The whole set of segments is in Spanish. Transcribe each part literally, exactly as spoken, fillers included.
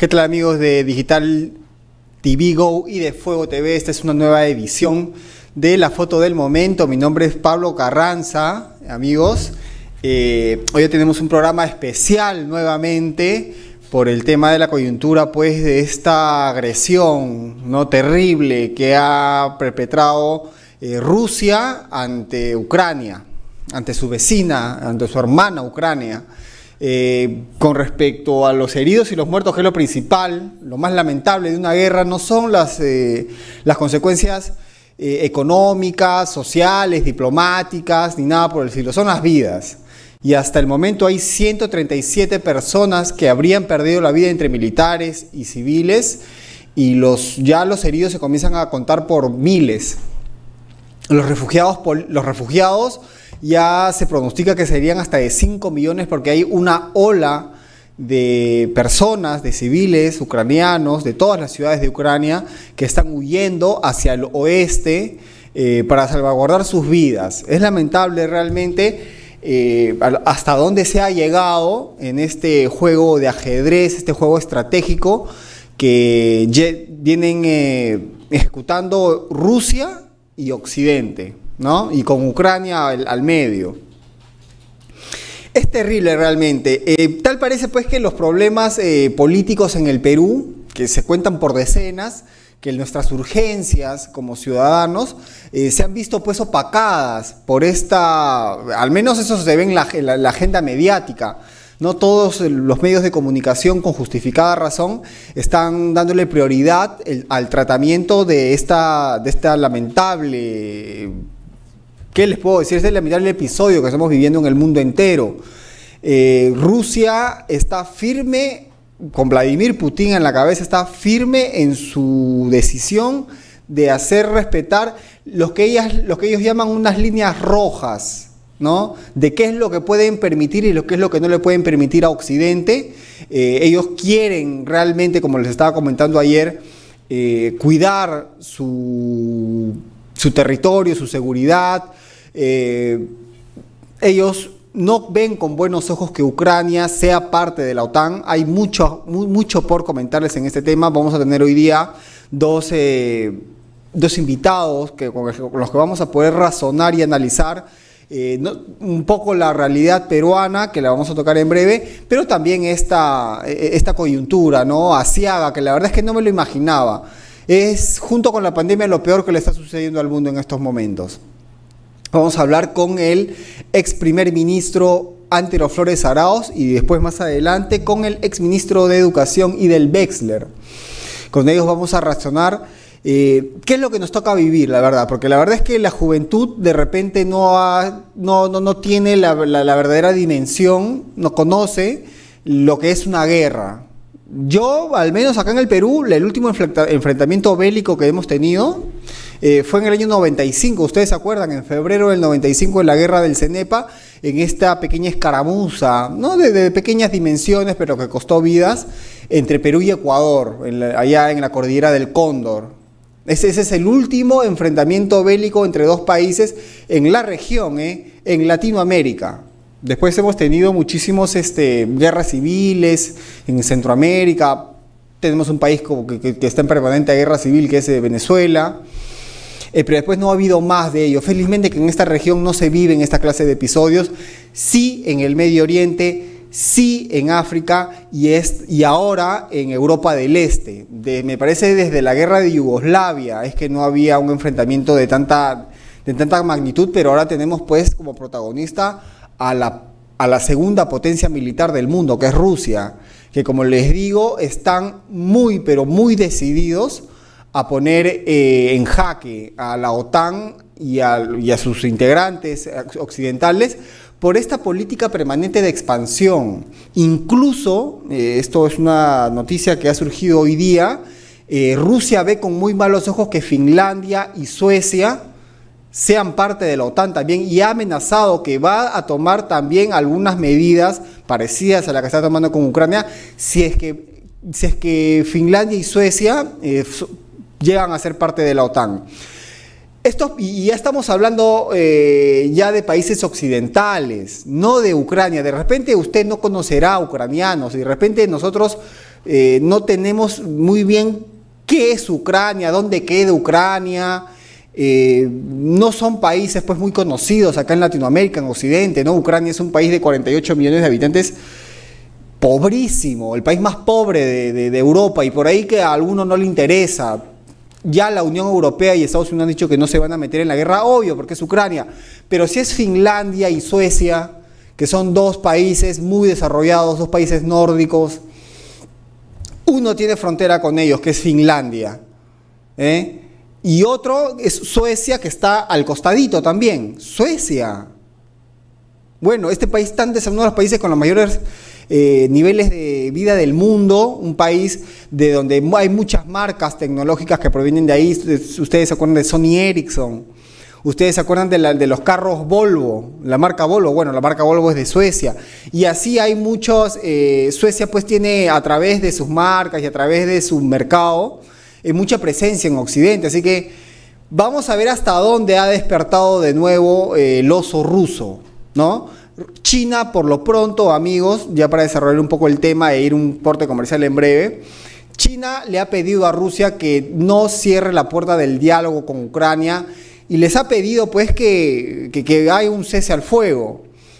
¿Qué tal, amigos de Digital T V Go y de Fuego T V? Esta es una nueva edición de La Foto del Momento. Mi nombre es Pablo Carranza, amigos. Eh, hoy tenemos un programa especial nuevamente por el tema de la coyuntura, pues, de esta agresión no terrible que ha perpetrado eh, Rusia ante Ucrania, ante su vecina, ante su hermana Ucrania. Eh, con respecto a los heridos y los muertos, que es lo principal, lo más lamentable de una guerra no son las, eh, las consecuencias eh, económicas, sociales, diplomáticas, ni nada por el estilo, son las vidas. Y hasta el momento hay ciento treinta y siete personas que habrían perdido la vida entre militares y civiles, y los, ya los heridos se comienzan a contar por miles. Los refugiados, los refugiados ya se pronostica que serían hasta de cinco millones, porque hay una ola de personas, de civiles ucranianos, de todas las ciudades de Ucrania, que están huyendo hacia el oeste eh, para salvaguardar sus vidas. Es lamentable realmente eh, hasta dónde se ha llegado en este juego de ajedrez, este juego estratégico que vienen eh, ejecutando Rusia y Occidente, ¿no? Y con Ucrania al, al medio. Es terrible realmente. Eh, tal parece pues que los problemas eh, políticos en el Perú, que se cuentan por decenas, que nuestras urgencias como ciudadanos eh, se han visto pues opacadas por esta, al menos eso se ve en la, en la, la agenda mediática. No todos los medios de comunicación con justificada razón están dándole prioridad el, al tratamiento de esta, de esta lamentable, ¿qué les puedo decir? Este lamentable episodio que estamos viviendo en el mundo entero. Eh, Rusia está firme, con Vladimir Putin en la cabeza, está firme en su decisión de hacer respetar lo que, ellas, lo que ellos llaman unas líneas rojas, ¿no? De qué es lo que pueden permitir y lo que es lo que no le pueden permitir a Occidente. Eh, ellos quieren realmente, como les estaba comentando ayer, eh, cuidar su, su territorio, su seguridad. Eh, ellos no ven con buenos ojos que Ucrania sea parte de la OTAN. Hay mucho, muy, mucho por comentarles en este tema. Vamos a tener hoy día dos, eh, dos invitados que, con los que vamos a poder razonar y analizar Eh, no, un poco la realidad peruana, que la vamos a tocar en breve, pero también esta, esta coyuntura, ¿no? Asiaga, que la verdad es que no me lo imaginaba. Es, junto con la pandemia, lo peor que le está sucediendo al mundo en estos momentos. Vamos a hablar con el ex primer ministro Antero Flores Arauz y después, más adelante, con el ex ministro de Educación Idel Wexler. Con ellos vamos a razonar Eh, ¿qué es lo que nos toca vivir, la verdad? Porque la verdad es que la juventud de repente no, ha, no, no, no tiene la, la, la verdadera dimensión, no conoce lo que es una guerra. Yo, al menos acá en el Perú, el último enfrentamiento bélico que hemos tenido eh, fue en el año noventa y cinco, ustedes se acuerdan, en febrero del noventa y cinco, en la guerra del Cenepa, en esta pequeña escaramuza, ¿no? de, de pequeñas dimensiones, pero que costó vidas, entre Perú y Ecuador, en la, allá en la cordillera del Cóndor. Ese, ese es el último enfrentamiento bélico entre dos países en la región, ¿eh? en Latinoamérica. Después hemos tenido muchísimos este, guerras civiles en Centroamérica. Tenemos un país como que, que, que está en permanente guerra civil, que es eh, Venezuela. Eh, pero después no ha habido más de ello. Felizmente que en esta región no se viven esta clase de episodios. Sí en el Medio Oriente, sí en África y, es, y ahora en Europa del Este. De, me parece desde la guerra de Yugoslavia es que no había un enfrentamiento de tanta, de tanta magnitud, pero ahora tenemos pues como protagonista a la, a la segunda potencia militar del mundo, que es Rusia, que como les digo están muy pero muy decididos a poner eh, en jaque a la OTAN y a, y a sus integrantes occidentales por esta política permanente de expansión. Incluso, eh, esto es una noticia que ha surgido hoy día, eh, Rusia ve con muy malos ojos que Finlandia y Suecia sean parte de la OTAN también, y ha amenazado que va a tomar también algunas medidas parecidas a las que está tomando con Ucrania si es que, si es que Finlandia y Suecia eh, llegan a ser parte de la OTAN. Esto, y ya estamos hablando eh, ya de países occidentales, no de Ucrania. De repente usted no conocerá a ucranianos, y de repente nosotros eh, no tenemos muy bien qué es Ucrania, dónde queda Ucrania. Eh, no son países pues muy conocidos acá en Latinoamérica, en Occidente, ¿no? Ucrania es un país de cuarenta y ocho millones de habitantes, pobrísimo, el país más pobre de, de, de Europa, y por ahí que a alguno no le interesa. Ya la Unión Europea y Estados Unidos han dicho que no se van a meter en la guerra, obvio, porque es Ucrania, pero si es Finlandia y Suecia, que son dos países muy desarrollados, dos países nórdicos, uno tiene frontera con ellos, que es Finlandia, ¿eh? Y otro es Suecia, que está al costadito también. Suecia. Bueno, este país tan desarrollado, uno de los países con los mayores eh, niveles de vida del mundo, un país de donde hay muchas marcas tecnológicas que provienen de ahí. Ustedes se acuerdan de Sony Ericsson, ustedes se acuerdan de, la, de los carros Volvo, la marca Volvo. Bueno, la marca Volvo es de Suecia. Y así hay muchos, eh, Suecia pues tiene a través de sus marcas y a través de su mercado, Eh, mucha presencia en Occidente, así que vamos a ver hasta dónde ha despertado de nuevo eh, el oso ruso, ¿no? China, por lo pronto, amigos, ya para desarrollar un poco el tema e ir un corte comercial en breve, China le ha pedido a Rusia que no cierre la puerta del diálogo con Ucrania y les ha pedido pues que, que, que haya un cese al fuego.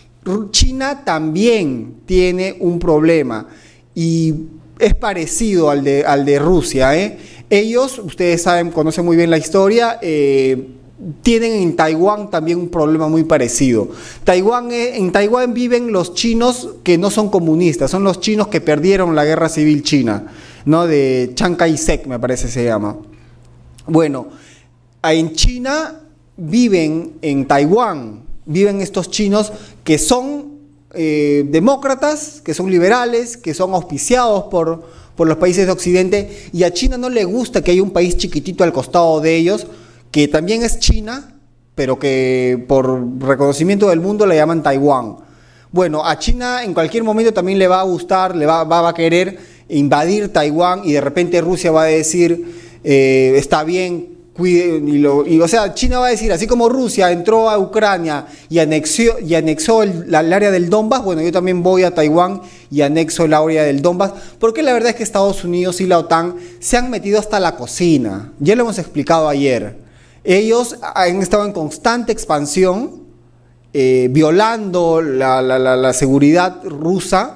China también tiene un problema y es parecido al de, al de Rusia, ¿eh? Ellos, ustedes saben, conocen muy bien la historia, eh, tienen en Taiwán también un problema muy parecido. Taiwán, eh, en Taiwán viven los chinos que no son comunistas, son los chinos que perdieron la guerra civil china, ¿no? De Chiang Kai-shek, me parece se llama. Bueno, en China viven, en Taiwán, viven estos chinos que son eh, demócratas, que son liberales, que son auspiciados por... por los países de Occidente, y a China no le gusta que haya un país chiquitito al costado de ellos, que también es China, pero que por reconocimiento del mundo le llaman Taiwán. Bueno, a China en cualquier momento también le va a gustar, le va, va, va a querer invadir Taiwán, y de repente Rusia va a decir, eh, está bien, cuide, y, lo, y o sea, China va a decir, así como Rusia entró a Ucrania y anexó, y anexó el, la, el área del Donbass, bueno, yo también voy a Taiwán y anexo el área del Donbass, porque la verdad es que Estados Unidos y la OTAN se han metido hasta la cocina, ya lo hemos explicado ayer. Ellos han estado en constante expansión, eh, violando la, la, la, la seguridad rusa,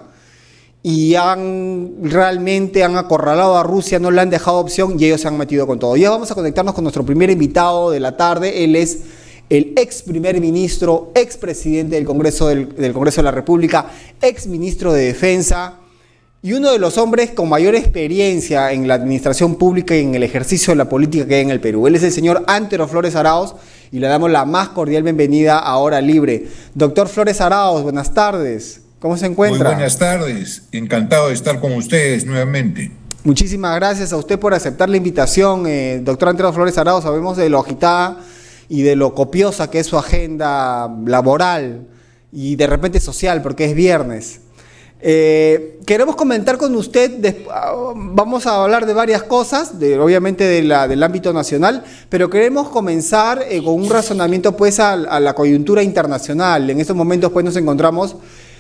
y han realmente han acorralado a Rusia, no le han dejado opción y ellos se han metido con todo. Ya vamos a conectarnos con nuestro primer invitado de la tarde. Él es el ex primer ministro, ex presidente del Congreso, del, del Congreso de la República, ex ministro de Defensa y uno de los hombres con mayor experiencia en la administración pública y en el ejercicio de la política que hay en el Perú. Él es el señor Antero Flores Arauz y le damos la más cordial bienvenida a Hora Libre. Doctor Flores Arauz, buenas tardes. ¿Cómo se encuentra? Muy buenas tardes, encantado de estar con ustedes nuevamente. Muchísimas gracias a usted por aceptar la invitación, eh, doctor Antero Flores Arauz. Sabemos de lo agitada y de lo copiosa que es su agenda laboral y de repente social, porque es viernes. Eh, queremos comentar con usted, de, vamos a hablar de varias cosas, de, obviamente de la, del ámbito nacional, pero queremos comenzar eh, con un razonamiento pues a, a la coyuntura internacional. En estos momentos pues nos encontramos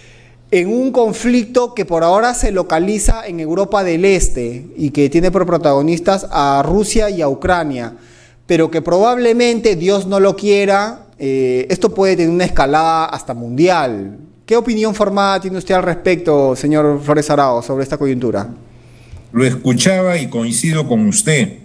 en un conflicto que por ahora se localiza en Europa del Este y que tiene por protagonistas a Rusia y a Ucrania, pero que probablemente, Dios no lo quiera, eh, esto puede tener una escalada hasta mundial. ¿Qué opinión formada tiene usted al respecto, señor Flores Arauz, sobre esta coyuntura? Lo escuchaba y coincido con usted.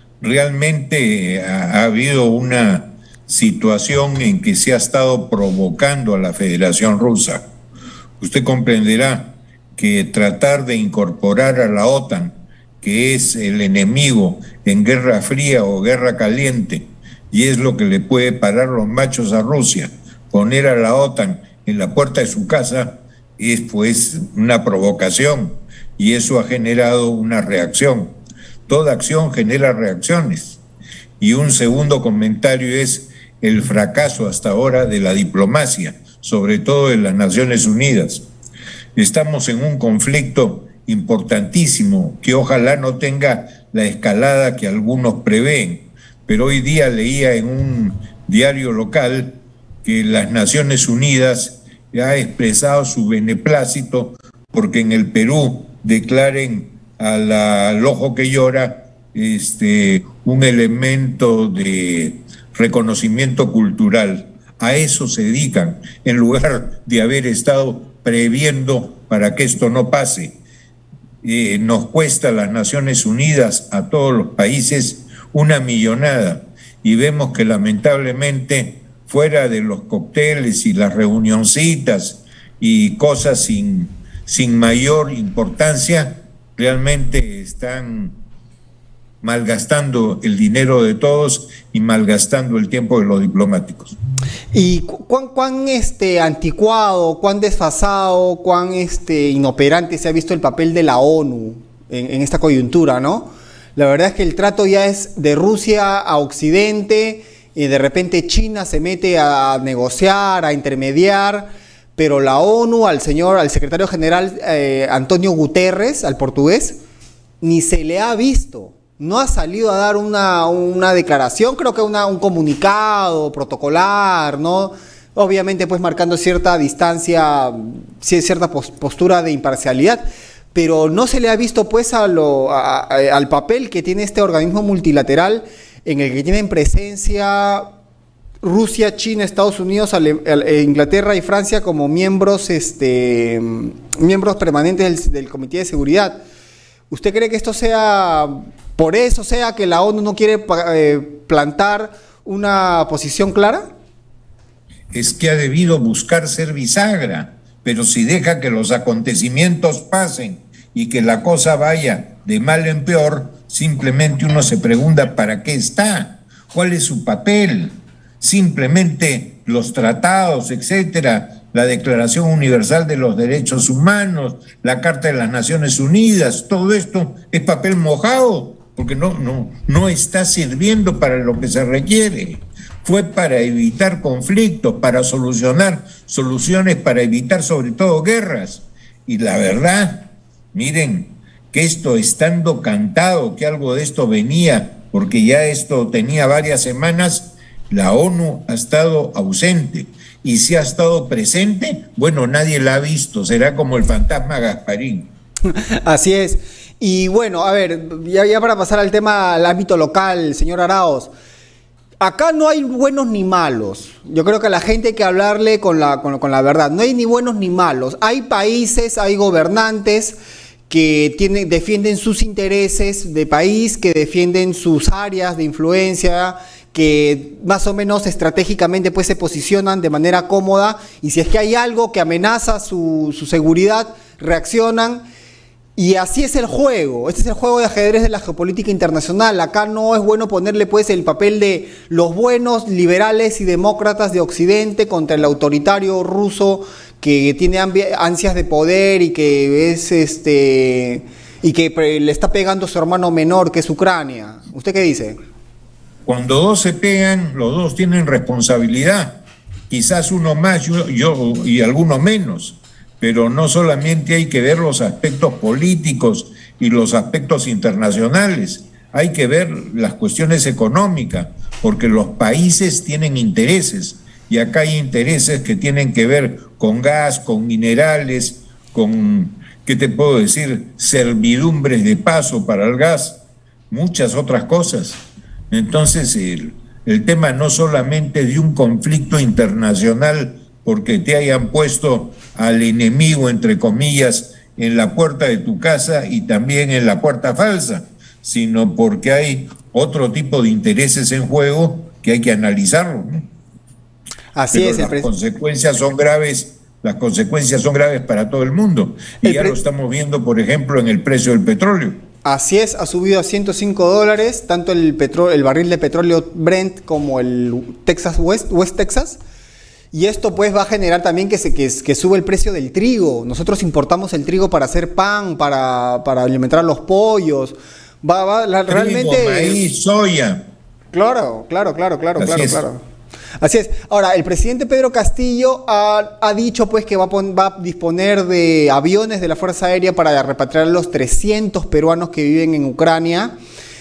Realmente ha, ha habido una situación en que se ha estado provocando a la Federación Rusa. Usted comprenderá que tratar de incorporar a la OTAN, que es el enemigo en guerra fría o guerra caliente, y es lo que le puede parar los machos a Rusia, poner a la OTAN en la puerta de su casa, es pues una provocación, y eso ha generado una reacción. Toda acción genera reacciones. Y un segundo comentario es el fracaso hasta ahora de la diplomacia, sobre todo en las Naciones Unidas. Estamos en un conflicto importantísimo que ojalá no tenga la escalada que algunos prevén, pero hoy día leía en un diario local que las Naciones Unidas ha expresado su beneplácito porque en el Perú declaren a la, al ojo que llora este, un elemento de reconocimiento cultural. A eso se dedican, en lugar de haber estado previendo para que esto no pase. Eh, nos cuesta a las Naciones Unidas, a todos los países, una millonada, y vemos que lamentablemente fuera de los cócteles y las reunioncitas y cosas sin, sin mayor importancia, realmente están malgastando el dinero de todos y malgastando el tiempo de los diplomáticos. ¿Y cuán, cuán este, anticuado, cuán desfasado, cuán este, inoperante se ha visto el papel de la ONU en, en esta coyuntura, ¿no? La verdad es que el trato ya es de Rusia a Occidente, y de repente China se mete a negociar, a intermediar, pero la ONU, al señor, al secretario general eh, Antonio Guterres, al portugués, ni se le ha visto. No ha salido a dar una, una declaración, creo que una, un comunicado protocolar, ¿no? Obviamente pues marcando cierta distancia, cierta postura de imparcialidad, pero no se le ha visto pues a lo, a, a, al papel que tiene este organismo multilateral en el que tienen presencia Rusia, China, Estados Unidos, Ale, Ale, Inglaterra y Francia como miembros, este, miembros permanentes del, del Comité de Seguridad. ¿Usted cree que esto sea, por eso sea que la ONU no quiere eh, plantar una posición clara? Es que ha debido buscar ser bisagra, pero si deja que los acontecimientos pasen y que la cosa vaya de mal en peor, simplemente uno se pregunta ¿para qué está? ¿Cuál es su papel? Simplemente los tratados, etcétera, la Declaración Universal de los Derechos Humanos, la Carta de las Naciones Unidas, todo esto es papel mojado, porque no, no, no está sirviendo para lo que se requiere. Fue para evitar conflictos, para solucionar soluciones, para evitar sobre todo guerras. Y la verdad, miren, que esto estando cantado, que algo de esto venía, porque ya esto tenía varias semanas, la ONU ha estado ausente. Y si ha estado presente, bueno, nadie la ha visto, será como el fantasma Gasparín. Así es. Y bueno, a ver, ya, ya para pasar al tema, al ámbito local, señor Arauz, acá no hay buenos ni malos. Yo creo que a la gente hay que hablarle con la, con, con la verdad. No hay ni buenos ni malos. Hay países, hay gobernantes que tienen, defienden sus intereses de país, que defienden sus áreas de influencia, que más o menos estratégicamente pues se posicionan de manera cómoda, y si es que hay algo que amenaza su, su seguridad, reaccionan, y así es el juego. Este es el juego de ajedrez de la geopolítica internacional. Acá no es bueno ponerle pues el papel de los buenos liberales y demócratas de Occidente contra el autoritario ruso que tiene ansias de poder y que es este y que le está pegando a su hermano menor, que es Ucrania. ¿Usted qué dice? Cuando dos se pegan, los dos tienen responsabilidad. Quizás uno más, yo, yo y alguno menos. Pero no solamente hay que ver los aspectos políticos y los aspectos internacionales, hay que ver las cuestiones económicas, porque los países tienen intereses, y acá hay intereses que tienen que ver con gas, con minerales, con, ¿qué te puedo decir?, servidumbres de paso para el gas, muchas otras cosas. Entonces, el, el tema no solamente de un conflicto internacional porque te hayan puesto al enemigo, entre comillas, en la puerta de tu casa y también en la puerta falsa, sino porque hay otro tipo de intereses en juego que hay que analizarlo, ¿no? Así Pero es. Las el consecuencias son graves, las consecuencias son graves para todo el mundo. Y ya lo estamos viendo, por ejemplo, en el precio del petróleo. Así es, ha subido a ciento cinco dólares, tanto el, petro, el barril de petróleo Brent como el Texas West, West Texas. Y esto pues va a generar también que, se, que, que sube el precio del trigo. Nosotros importamos el trigo para hacer pan, para, para alimentar a los pollos. Va, va, la, trigo, realmente... maíz, soya. Claro, claro, claro, claro, Así claro, es. claro. Así es. Ahora, el presidente Pedro Castillo ha, ha dicho pues que va a, pon, va a disponer de aviones de la Fuerza Aérea para repatriar a los trescientos peruanos que viven en Ucrania.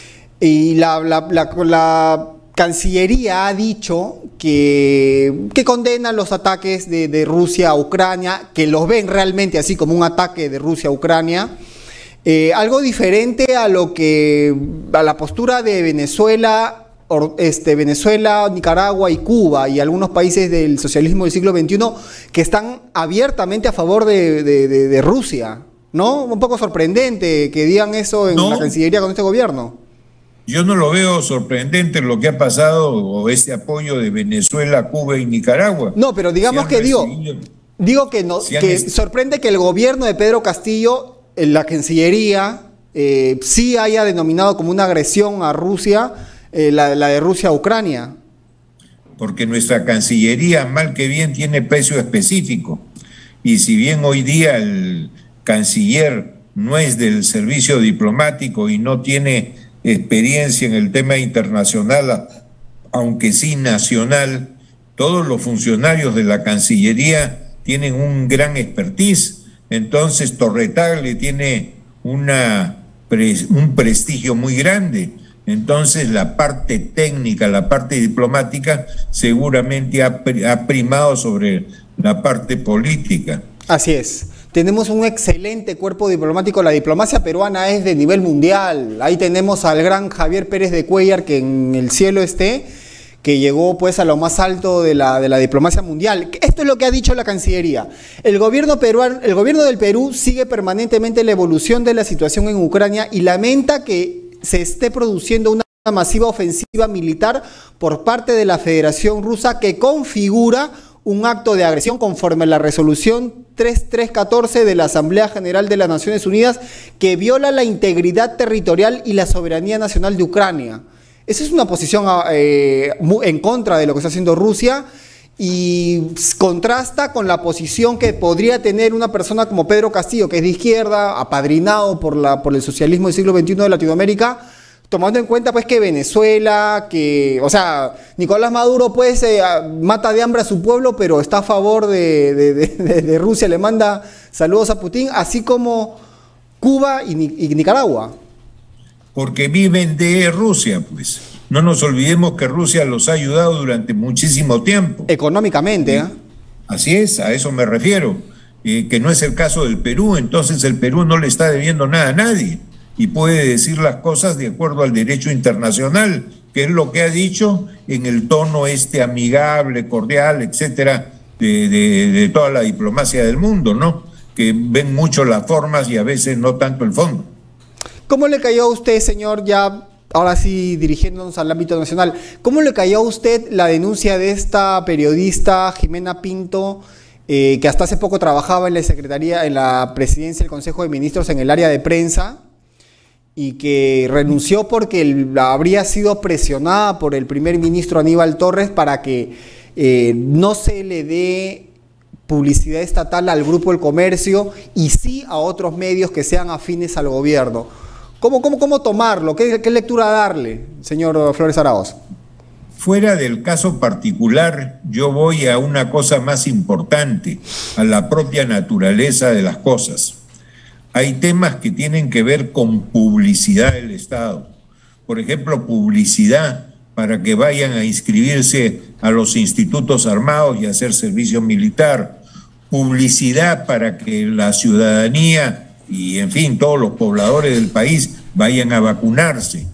Y la... la, la, la Cancillería ha dicho que, que condena los ataques de, de Rusia a Ucrania, que los ven realmente así como un ataque de Rusia a Ucrania, Eh, algo diferente a lo que, a la postura de Venezuela, or, este, Venezuela, Nicaragua y Cuba y algunos países del socialismo del siglo veintiuno que están abiertamente a favor de, de, de, de Rusia, ¿no? Un poco sorprendente que digan eso en no. la Cancillería con este gobierno. Yo no lo veo sorprendente lo que ha pasado o ese apoyo de Venezuela, Cuba y Nicaragua. No, pero digamos que digo, digo que, no, si que sorprende que el gobierno de Pedro Castillo, en la Cancillería, eh, sí haya denominado como una agresión a Rusia, eh, la, la de Rusia a Ucrania. Porque nuestra Cancillería, mal que bien, tiene peso específico. Y si bien hoy día el canciller no es del servicio diplomático y no tiene experiencia en el tema internacional, aunque sí nacional, todos los funcionarios de la Cancillería tienen un gran expertise. Entonces Torretagle tiene una, un prestigio muy grande. Entonces la parte técnica, la parte diplomática seguramente ha, ha primado sobre la parte política. Así es. Tenemos un excelente cuerpo diplomático. La diplomacia peruana es de nivel mundial. Ahí tenemos al gran Javier Pérez de Cuellar, que en el cielo esté, que llegó pues a lo más alto de la, de la diplomacia mundial. Esto es lo que ha dicho la Cancillería. El gobierno peruano, el gobierno del Perú sigue permanentemente la evolución de la situación en Ucrania y lamenta que se esté produciendo una masiva ofensiva militar por parte de la Federación Rusa que configura un acto de agresión conforme a la resolución treinta y tres catorce de la Asamblea General de las Naciones Unidas que viola la integridad territorial y la soberanía nacional de Ucrania. Esa es una posición eh, en contra de lo que está haciendo Rusia y contrasta con la posición que podría tener una persona como Pedro Castillo, que es de izquierda, apadrinado por, la, por el socialismo del siglo veintiuno de Latinoamérica, tomando en cuenta pues que Venezuela, que, o sea, Nicolás Maduro pues eh, mata de hambre a su pueblo, pero está a favor de, de, de, de Rusia, le manda saludos a Putin, así como Cuba y, y Nicaragua. Porque viven de Rusia, pues. No nos olvidemos que Rusia los ha ayudado durante muchísimo tiempo. Económicamente, ¿eh? Así es, a eso me refiero. Eh, que no es el caso del Perú, entonces el Perú no le está debiendo nada a nadie. Y puede decir las cosas de acuerdo al derecho internacional, que es lo que ha dicho en el tono este amigable, cordial, etcétera, de, de, de toda la diplomacia del mundo, ¿no? Que ven mucho las formas y a veces no tanto el fondo. ¿Cómo le cayó a usted, señor, ya ahora sí dirigiéndonos al ámbito nacional, cómo le cayó a usted la denuncia de esta periodista Jimena Pinto, eh, que hasta hace poco trabajaba en la Secretaría, en la Presidencia del Consejo de Ministros en el área de prensa, y que renunció porque habría sido presionada por el primer ministro Aníbal Torres para que eh, no se le dé publicidad estatal al Grupo del Comercio y sí a otros medios que sean afines al gobierno? ¿Cómo, cómo, cómo tomarlo? ¿Qué, qué lectura darle, señor Flores Araoz? Fuera del caso particular, yo voy a una cosa más importante, a la propia naturaleza de las cosas. Hay temas que tienen que ver con publicidad del Estado. Por ejemplo, publicidad para que vayan a inscribirse a los institutos armados y a hacer servicio militar. Publicidad para que la ciudadanía y, en fin, todos los pobladores del país vayan a vacunarse.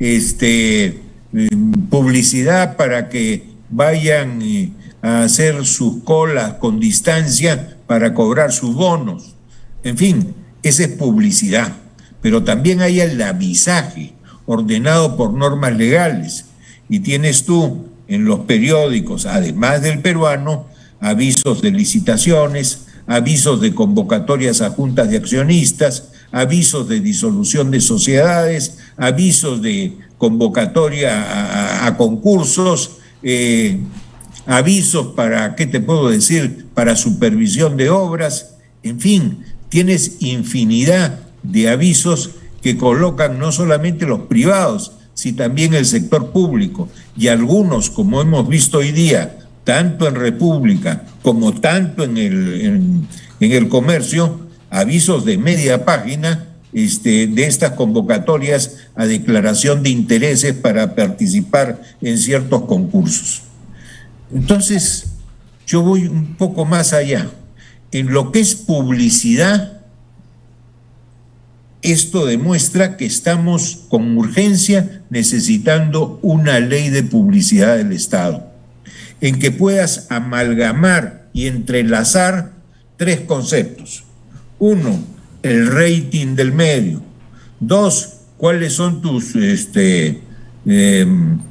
Este, publicidad para que vayan a hacer sus colas con distancia para cobrar sus bonos. En fin, esa es publicidad, pero también hay el avisaje ordenado por normas legales y tienes tú en los periódicos, además del peruano, avisos de licitaciones, avisos de convocatorias a juntas de accionistas, avisos de disolución de sociedades, avisos de convocatoria a, a, a concursos, eh, avisos para, ¿qué te puedo decir?, para supervisión de obras, en fin. Tienes infinidad de avisos que colocan no solamente los privados, sino también el sector público. Y algunos, como hemos visto hoy día, tanto en República como tanto en el, en, en el Comercio, avisos de media página este, de estas convocatorias a declaración de intereses para participar en ciertos concursos. Entonces, yo voy un poco más allá. En lo que es publicidad, esto demuestra que estamos con urgencia necesitando una ley de publicidad del Estado, en que puedas amalgamar y entrelazar tres conceptos. Uno, el rating del medio. Dos, cuáles son tus, este, eh,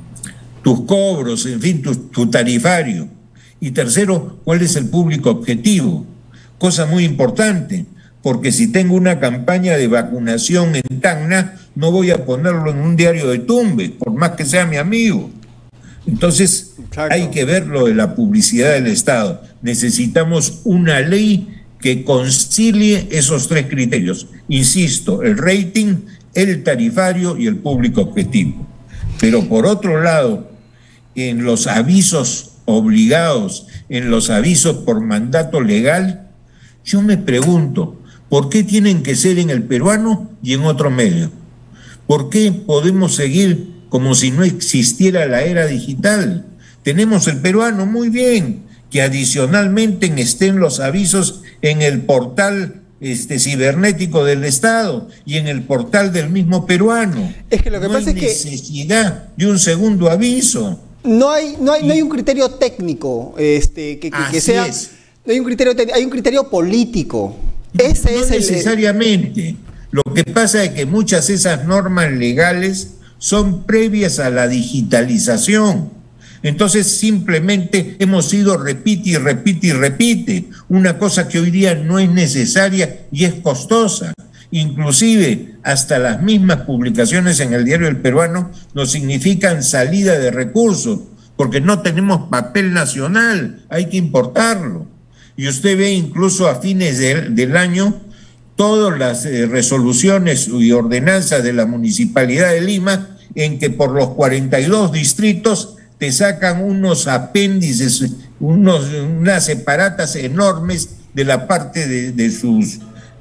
tus cobros, en fin, tu, tu tarifario. Y tercero, cuál es el público objetivo. Cosa muy importante, porque si tengo una campaña de vacunación en Tacna, no voy a ponerlo en un diario de Tumbes, por más que sea mi amigo. Entonces, exacto, hay que ver lo de la publicidad del Estado. Necesitamos una ley que concilie esos tres criterios. Insisto, el rating, el tarifario y el público objetivo. Pero por otro lado, en los avisos obligados, en los avisos por mandato legal, yo me pregunto, ¿por qué tienen que ser en el peruano y en otro medio? ¿Por qué podemos seguir como si no existiera la era digital? Tenemos el peruano, muy bien, que adicionalmente estén los avisos en el portal este, cibernético del Estado y en el portal del mismo peruano. Es que lo que no pasa hay es que necesidad de un segundo aviso. No hay, no hay, no hay un criterio técnico este, que, que, que sea. Es. No hay un criterio técnico, hay un criterio político. Ese no es necesariamente. El... Lo que pasa es que muchas de esas normas legales son previas a la digitalización. Entonces simplemente hemos ido repite y repite y repite, una cosa que hoy día no es necesaria y es costosa. Inclusive hasta las mismas publicaciones en el Diario del Peruano nos significan salida de recursos, porque no tenemos papel nacional, hay que importarlo. Y usted ve incluso a fines de, del año todas las eh, resoluciones y ordenanzas de la Municipalidad de Lima en que por los cuarenta y dos distritos te sacan unos apéndices, unos, unas separatas enormes de la parte de, de sus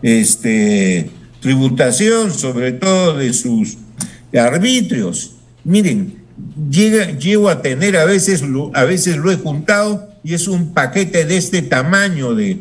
este, tributación, sobre todo de sus arbitrios. Miren, llega, llego a tener, a veces, a veces lo he juntado y es un paquete de este tamaño de,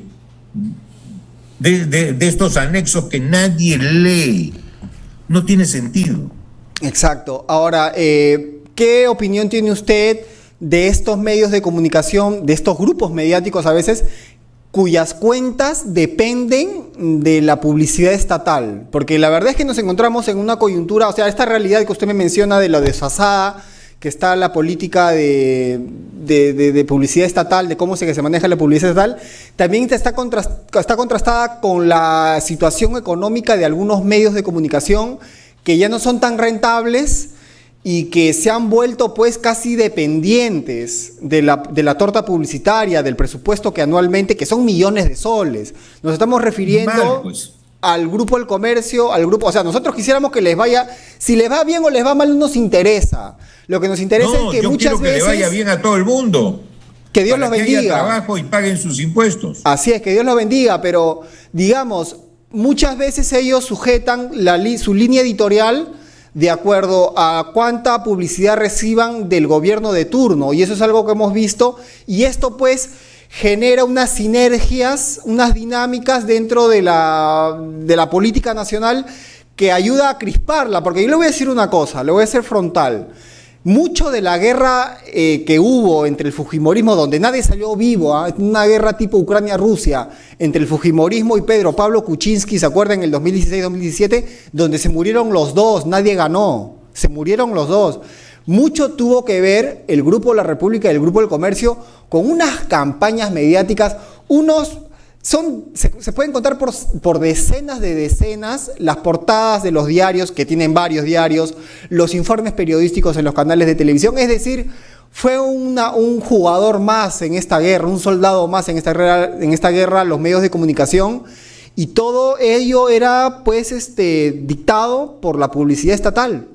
de, de, de estos anexos que nadie lee. No tiene sentido. Exacto. Ahora, eh... ¿qué opinión tiene usted de estos medios de comunicación, de estos grupos mediáticos a veces, cuyas cuentas dependen de la publicidad estatal? Porque la verdad es que nos encontramos en una coyuntura, o sea, esta realidad que usted me menciona de lo desfasada que está la política de, de, de, de publicidad estatal, de cómo se, que se maneja la publicidad estatal, también está, contrast, está contrastada con la situación económica de algunos medios de comunicación que ya no son tan rentables y que se han vuelto pues casi dependientes de la, de la torta publicitaria, del presupuesto que anualmente, que son millones de soles. Nos estamos refiriendo Mal, pues. al Grupo El Comercio, al grupo, o sea, nosotros quisiéramos que les vaya, si les va bien o les va mal no nos interesa. Lo que nos interesa no, es que yo muchas quiero que veces... le vaya bien a todo el mundo. Que Dios los bendiga. Que haya trabajo y paguen sus impuestos. Así es, que Dios los bendiga, pero digamos, muchas veces ellos sujetan la, su línea editorial de acuerdo a cuánta publicidad reciban del gobierno de turno, y eso es algo que hemos visto, y esto pues genera unas sinergias, unas dinámicas dentro de la, de la política nacional que ayuda a crisparla, porque yo le voy a decir una cosa, le voy a ser frontal. Mucho de la guerra eh, que hubo entre el fujimorismo, donde nadie salió vivo, ¿eh? Una guerra tipo Ucrania-Rusia, entre el fujimorismo y Pedro Pablo Kuczynski, ¿se acuerdan? En el dos mil dieciséis dos mil diecisiete, donde se murieron los dos, nadie ganó, se murieron los dos. Mucho tuvo que ver el Grupo La República y el Grupo El Comercio con unas campañas mediáticas, unos... Son, se, se pueden contar por, por decenas de decenas las portadas de los diarios, que tienen varios diarios, los informes periodísticos en los canales de televisión. Es decir, fue una, un jugador más en esta guerra, un soldado más en esta guerra, en esta guerra, los medios de comunicación, y todo ello era pues este, dictado por la publicidad estatal.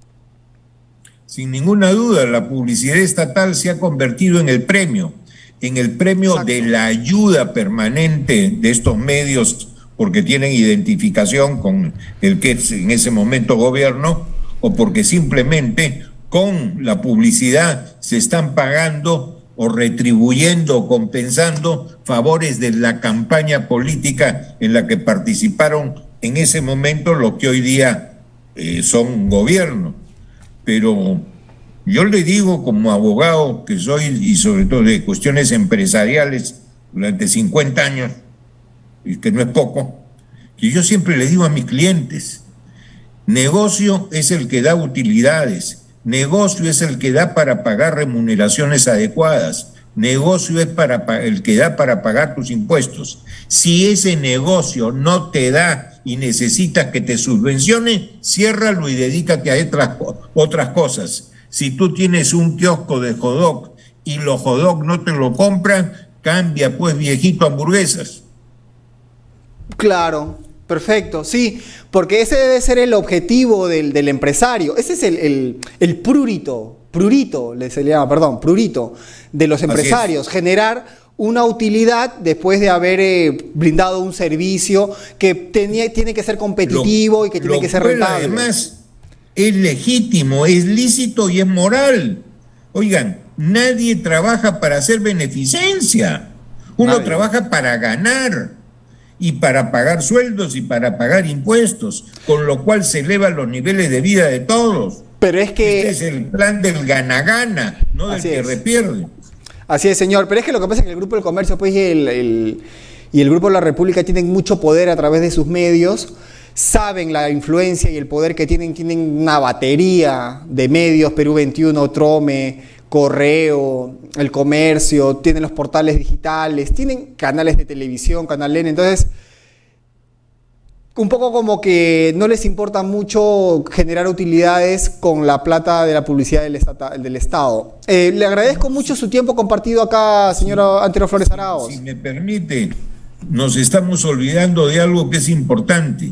Sin ninguna duda, la publicidad estatal se ha convertido en el premio. en el premio Exacto. de la ayuda permanente de estos medios, porque tienen identificación con el que es en ese momento gobierno, o porque simplemente con la publicidad se están pagando o retribuyendo o compensando favores de la campaña política en la que participaron en ese momento lo que hoy día eh, son gobierno. Pero yo le digo como abogado que soy, y sobre todo de cuestiones empresariales durante cincuenta años, y que no es poco, que yo siempre le digo a mis clientes, negocio es el que da utilidades, negocio es el que da para pagar remuneraciones adecuadas, negocio es para el que da para pagar tus impuestos. Si ese negocio no te da y necesitas que te subvencione, ciérralo y dedícate a otras, otras cosas. Si tú tienes un kiosco de hot dog y los hot dog no te lo compran, cambia pues, viejito, hamburguesas. Claro, perfecto, sí, porque ese debe ser el objetivo del, del empresario. Ese es el, el, el prurito, prurito, se le llama, perdón, prurito de los empresarios, generar una utilidad después de haber eh, brindado un servicio que tenía, tiene que ser competitivo lo, y que tiene que ser rentable. Además, es legítimo, es lícito y es moral. Oigan, nadie trabaja para hacer beneficencia, uno nadie. trabaja para ganar y para pagar sueldos y para pagar impuestos, con lo cual se elevan los niveles de vida de todos. Pero es que... Este es el plan del gana-gana, no del que repierde. Así es, señor. Pero es que lo que pasa es que el Grupo del Comercio pues, y, el, el, y el Grupo de la República tienen mucho poder a través de sus medios, saben la influencia y el poder que tienen, tienen una batería de medios, Perú veintiuno, Trome, Correo, El Comercio, tienen los portales digitales, tienen canales de televisión, Canal N, entonces un poco como que no les importa mucho generar utilidades con la plata de la publicidad del, estata, del Estado. Eh, le agradezco mucho su tiempo compartido acá, señora Antero Flores Araos. Si me permite, nos estamos olvidando de algo que es importante.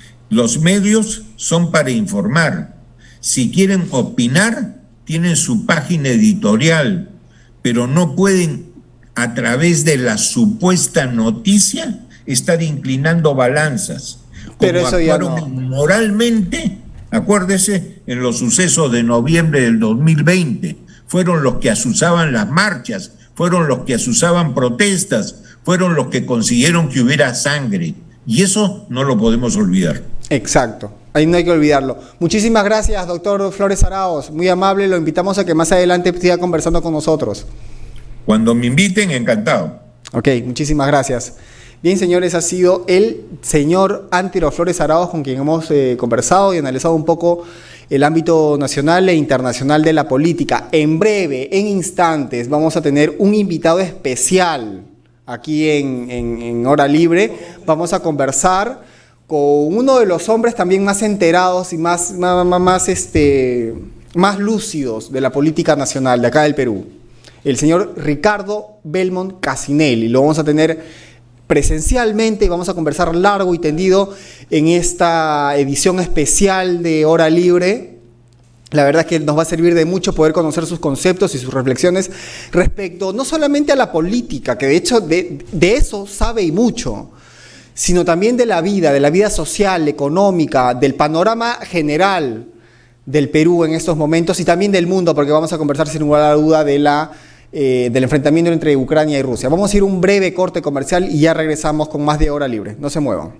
Los medios son para informar. Si quieren opinar, tienen su página editorial, pero no pueden, a través de la supuesta noticia, estar inclinando balanzas. Pero eso ya no. Moralmente, acuérdese, en los sucesos de noviembre del dos mil veinte, fueron los que asusaban las marchas, fueron los que asusaban protestas, fueron los que consiguieron que hubiera sangre. Y eso no lo podemos olvidar. Exacto. Ahí no hay que olvidarlo. Muchísimas gracias, doctor Flores Araos. Muy amable, lo invitamos a que más adelante siga conversando con nosotros. Cuando me inviten, encantado. Ok, muchísimas gracias. Bien, señores, ha sido el señor Antero Flores Araos con quien hemos eh, conversado y analizado un poco el ámbito nacional e internacional de la política. En breve, en instantes, vamos a tener un invitado especial aquí en, en, en Hora Libre. Vamos a conversar con uno de los hombres también más enterados y más, más, más, este, más lúcidos de la política nacional de acá del Perú, el señor Ricardo Belmont Casinelli. Lo vamos a tener presencialmente y vamos a conversar largo y tendido en esta edición especial de Hora Libre. La verdad es que nos va a servir de mucho poder conocer sus conceptos y sus reflexiones respecto no solamente a la política, que de hecho de, de eso sabe y mucho, sino también de la vida, de la vida social, económica, del panorama general del Perú en estos momentos y también del mundo, porque vamos a conversar sin lugar a duda de la, eh, del enfrentamiento entre Ucrania y Rusia. Vamos a ir a un breve corte comercial y ya regresamos con más de Hora Libre. No se muevan.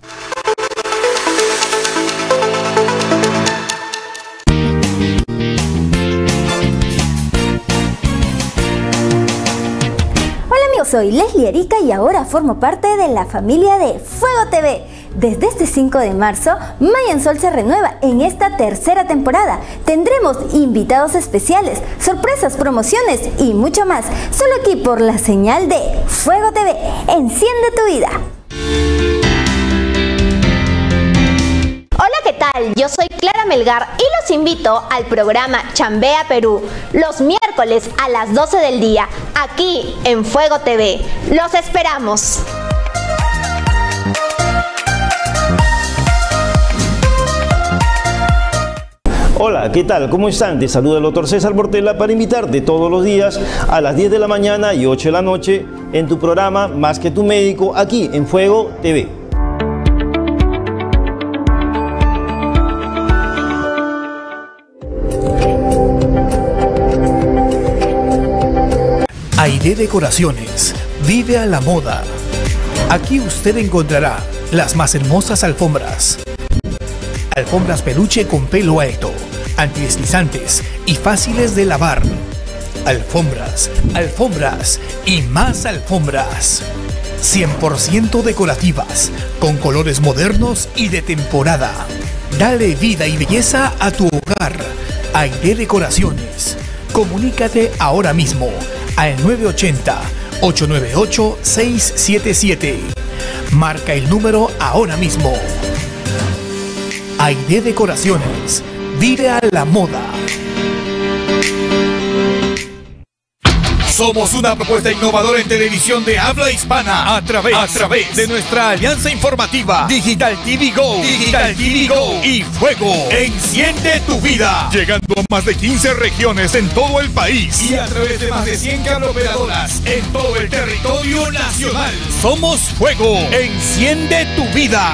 Soy Leslie Erica y ahora formo parte de la familia de Fuego T V. Desde este cinco de marzo, Mayan Sol se renueva en esta tercera temporada. Tendremos invitados especiales, sorpresas, promociones y mucho más. Solo aquí por la señal de Fuego T V. Enciende tu vida. Hola, ¿qué tal? Yo soy Clara Melgar y los invito al programa Chambea Perú, los miércoles a las doce del día, aquí en Fuego T V. ¡Los esperamos! Hola, ¿qué tal? ¿Cómo están? Te saluda el doctor César Portela para invitarte todos los días a las diez de la mañana y ocho de la noche en tu programa Más que tu médico, aquí en Fuego T V. Aide Decoraciones, vive a la moda. Aquí usted encontrará las más hermosas alfombras. Alfombras peluche con pelo alto, antideslizantes y fáciles de lavar. Alfombras, alfombras y más alfombras. cien por ciento decorativas, con colores modernos y de temporada. Dale vida y belleza a tu hogar. Aide Decoraciones. Comunícate ahora mismo al nueve ochenta, ocho nueve ocho, seis siete siete. Marca el número ahora mismo. Aide Decoraciones. Vive a la moda. Somos una propuesta innovadora en televisión de habla hispana a través, a través de nuestra alianza informativa Digital T V Go, Digital T V Go y Fuego. Enciende tu vida. Llegando a más de quince regiones en todo el país y a través de más de cien cableoperadoras en todo el territorio nacional. Somos Fuego. Enciende tu vida.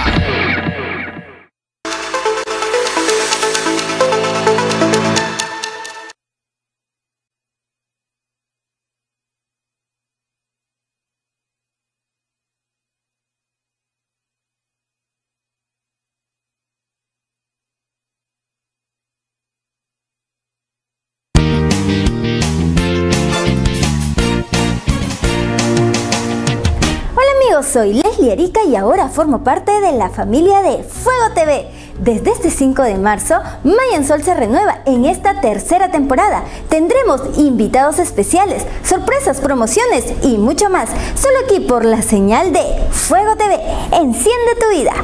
Soy Leslie Erica y ahora formo parte de la familia de Fuego T V. Desde este cinco de marzo, Mayanzol se renueva en esta tercera temporada. Tendremos invitados especiales, sorpresas, promociones y mucho más. Solo aquí por la señal de Fuego T V. Enciende tu vida.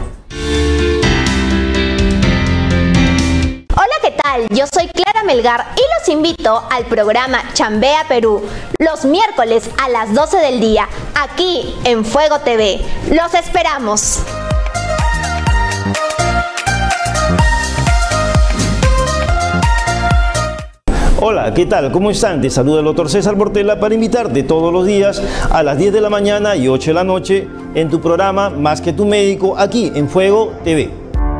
Hola, ¿qué tal? Yo soy Clara Melgar y los invito al programa Chambea Perú, los miércoles a las doce del día, aquí en Fuego T V. ¡Los esperamos! Hola, ¿qué tal? ¿Cómo están? Te saluda el doctor César Portela para invitarte todos los días a las diez de la mañana y ocho de la noche en tu programa Más que tu médico, aquí en Fuego T V.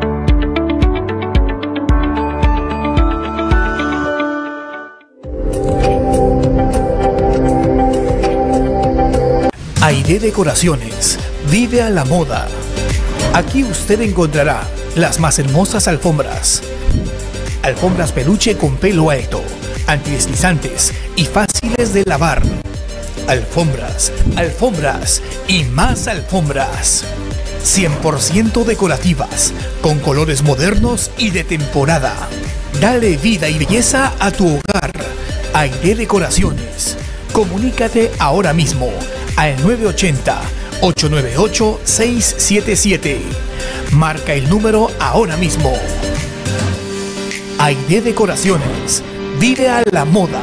Aide Decoraciones. Vive a la moda. Aquí usted encontrará las más hermosas alfombras. Alfombras peluche con pelo alto, antideslizantes y fáciles de lavar. Alfombras, alfombras y más alfombras. cien por ciento decorativas, con colores modernos y de temporada. Dale vida y belleza a tu hogar. Aide Decoraciones. Comunícate ahora mismo al nueve ochenta, ocho nueve ocho, seis siete siete. Marca el número ahora mismo. Aide Decoraciones. Vive a la moda.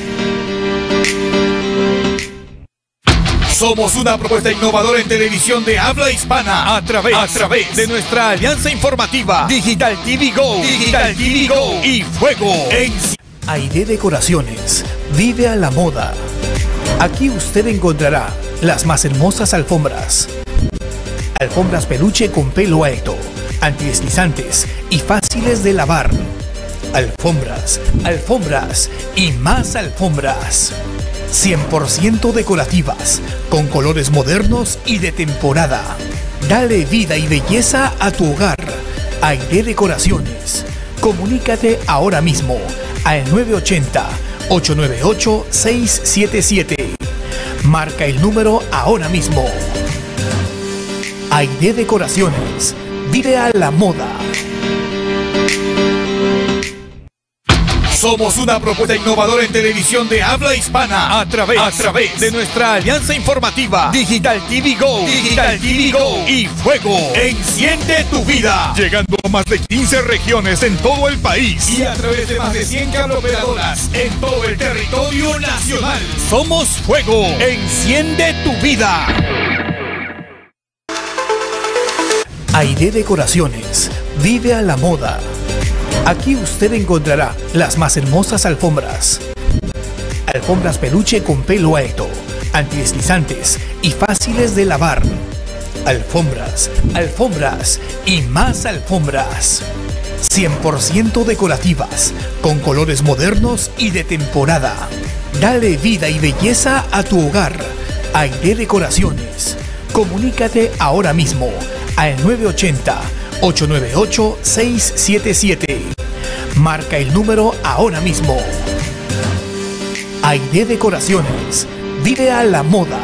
Somos una propuesta innovadora en televisión de habla hispana a través, a través de nuestra alianza informativa Digital T V Go, Digital T V Go y Fuego. Aide Decoraciones. Vive a la moda. Aquí usted encontrará las más hermosas alfombras. Alfombras peluche con pelo alto, antideslizantes y fáciles de lavar. Alfombras, alfombras y más alfombras. cien por ciento decorativas, con colores modernos y de temporada. Dale vida y belleza a tu hogar. Aide Decoraciones. Comunícate ahora mismo al nueve ochenta, ocho nueve ocho, seis siete siete. Marca el número ahora mismo. Aide Decoraciones. Vive a la moda. Somos una propuesta innovadora en televisión de habla hispana a través, a través de nuestra alianza informativa Digital T V Go, Digital T V Go y Fuego. Enciende tu vida. Llegando a más de quince regiones en todo el país y a través de más de cien cableoperadoras en todo el territorio nacional. Somos Fuego. Enciende tu vida. Aide Decoraciones. Vive a la moda. Aquí usted encontrará las más hermosas alfombras. Alfombras peluche con pelo alto, antideslizantes y fáciles de lavar. Alfombras, alfombras y más alfombras. cien por ciento decorativas, con colores modernos y de temporada. Dale vida y belleza a tu hogar. Aide Decoraciones. Comunícate ahora mismo al nueve ochenta, ocho nueve ocho, seis siete siete. Marca el número ahora mismo. Aide Decoraciones. Vive a la moda.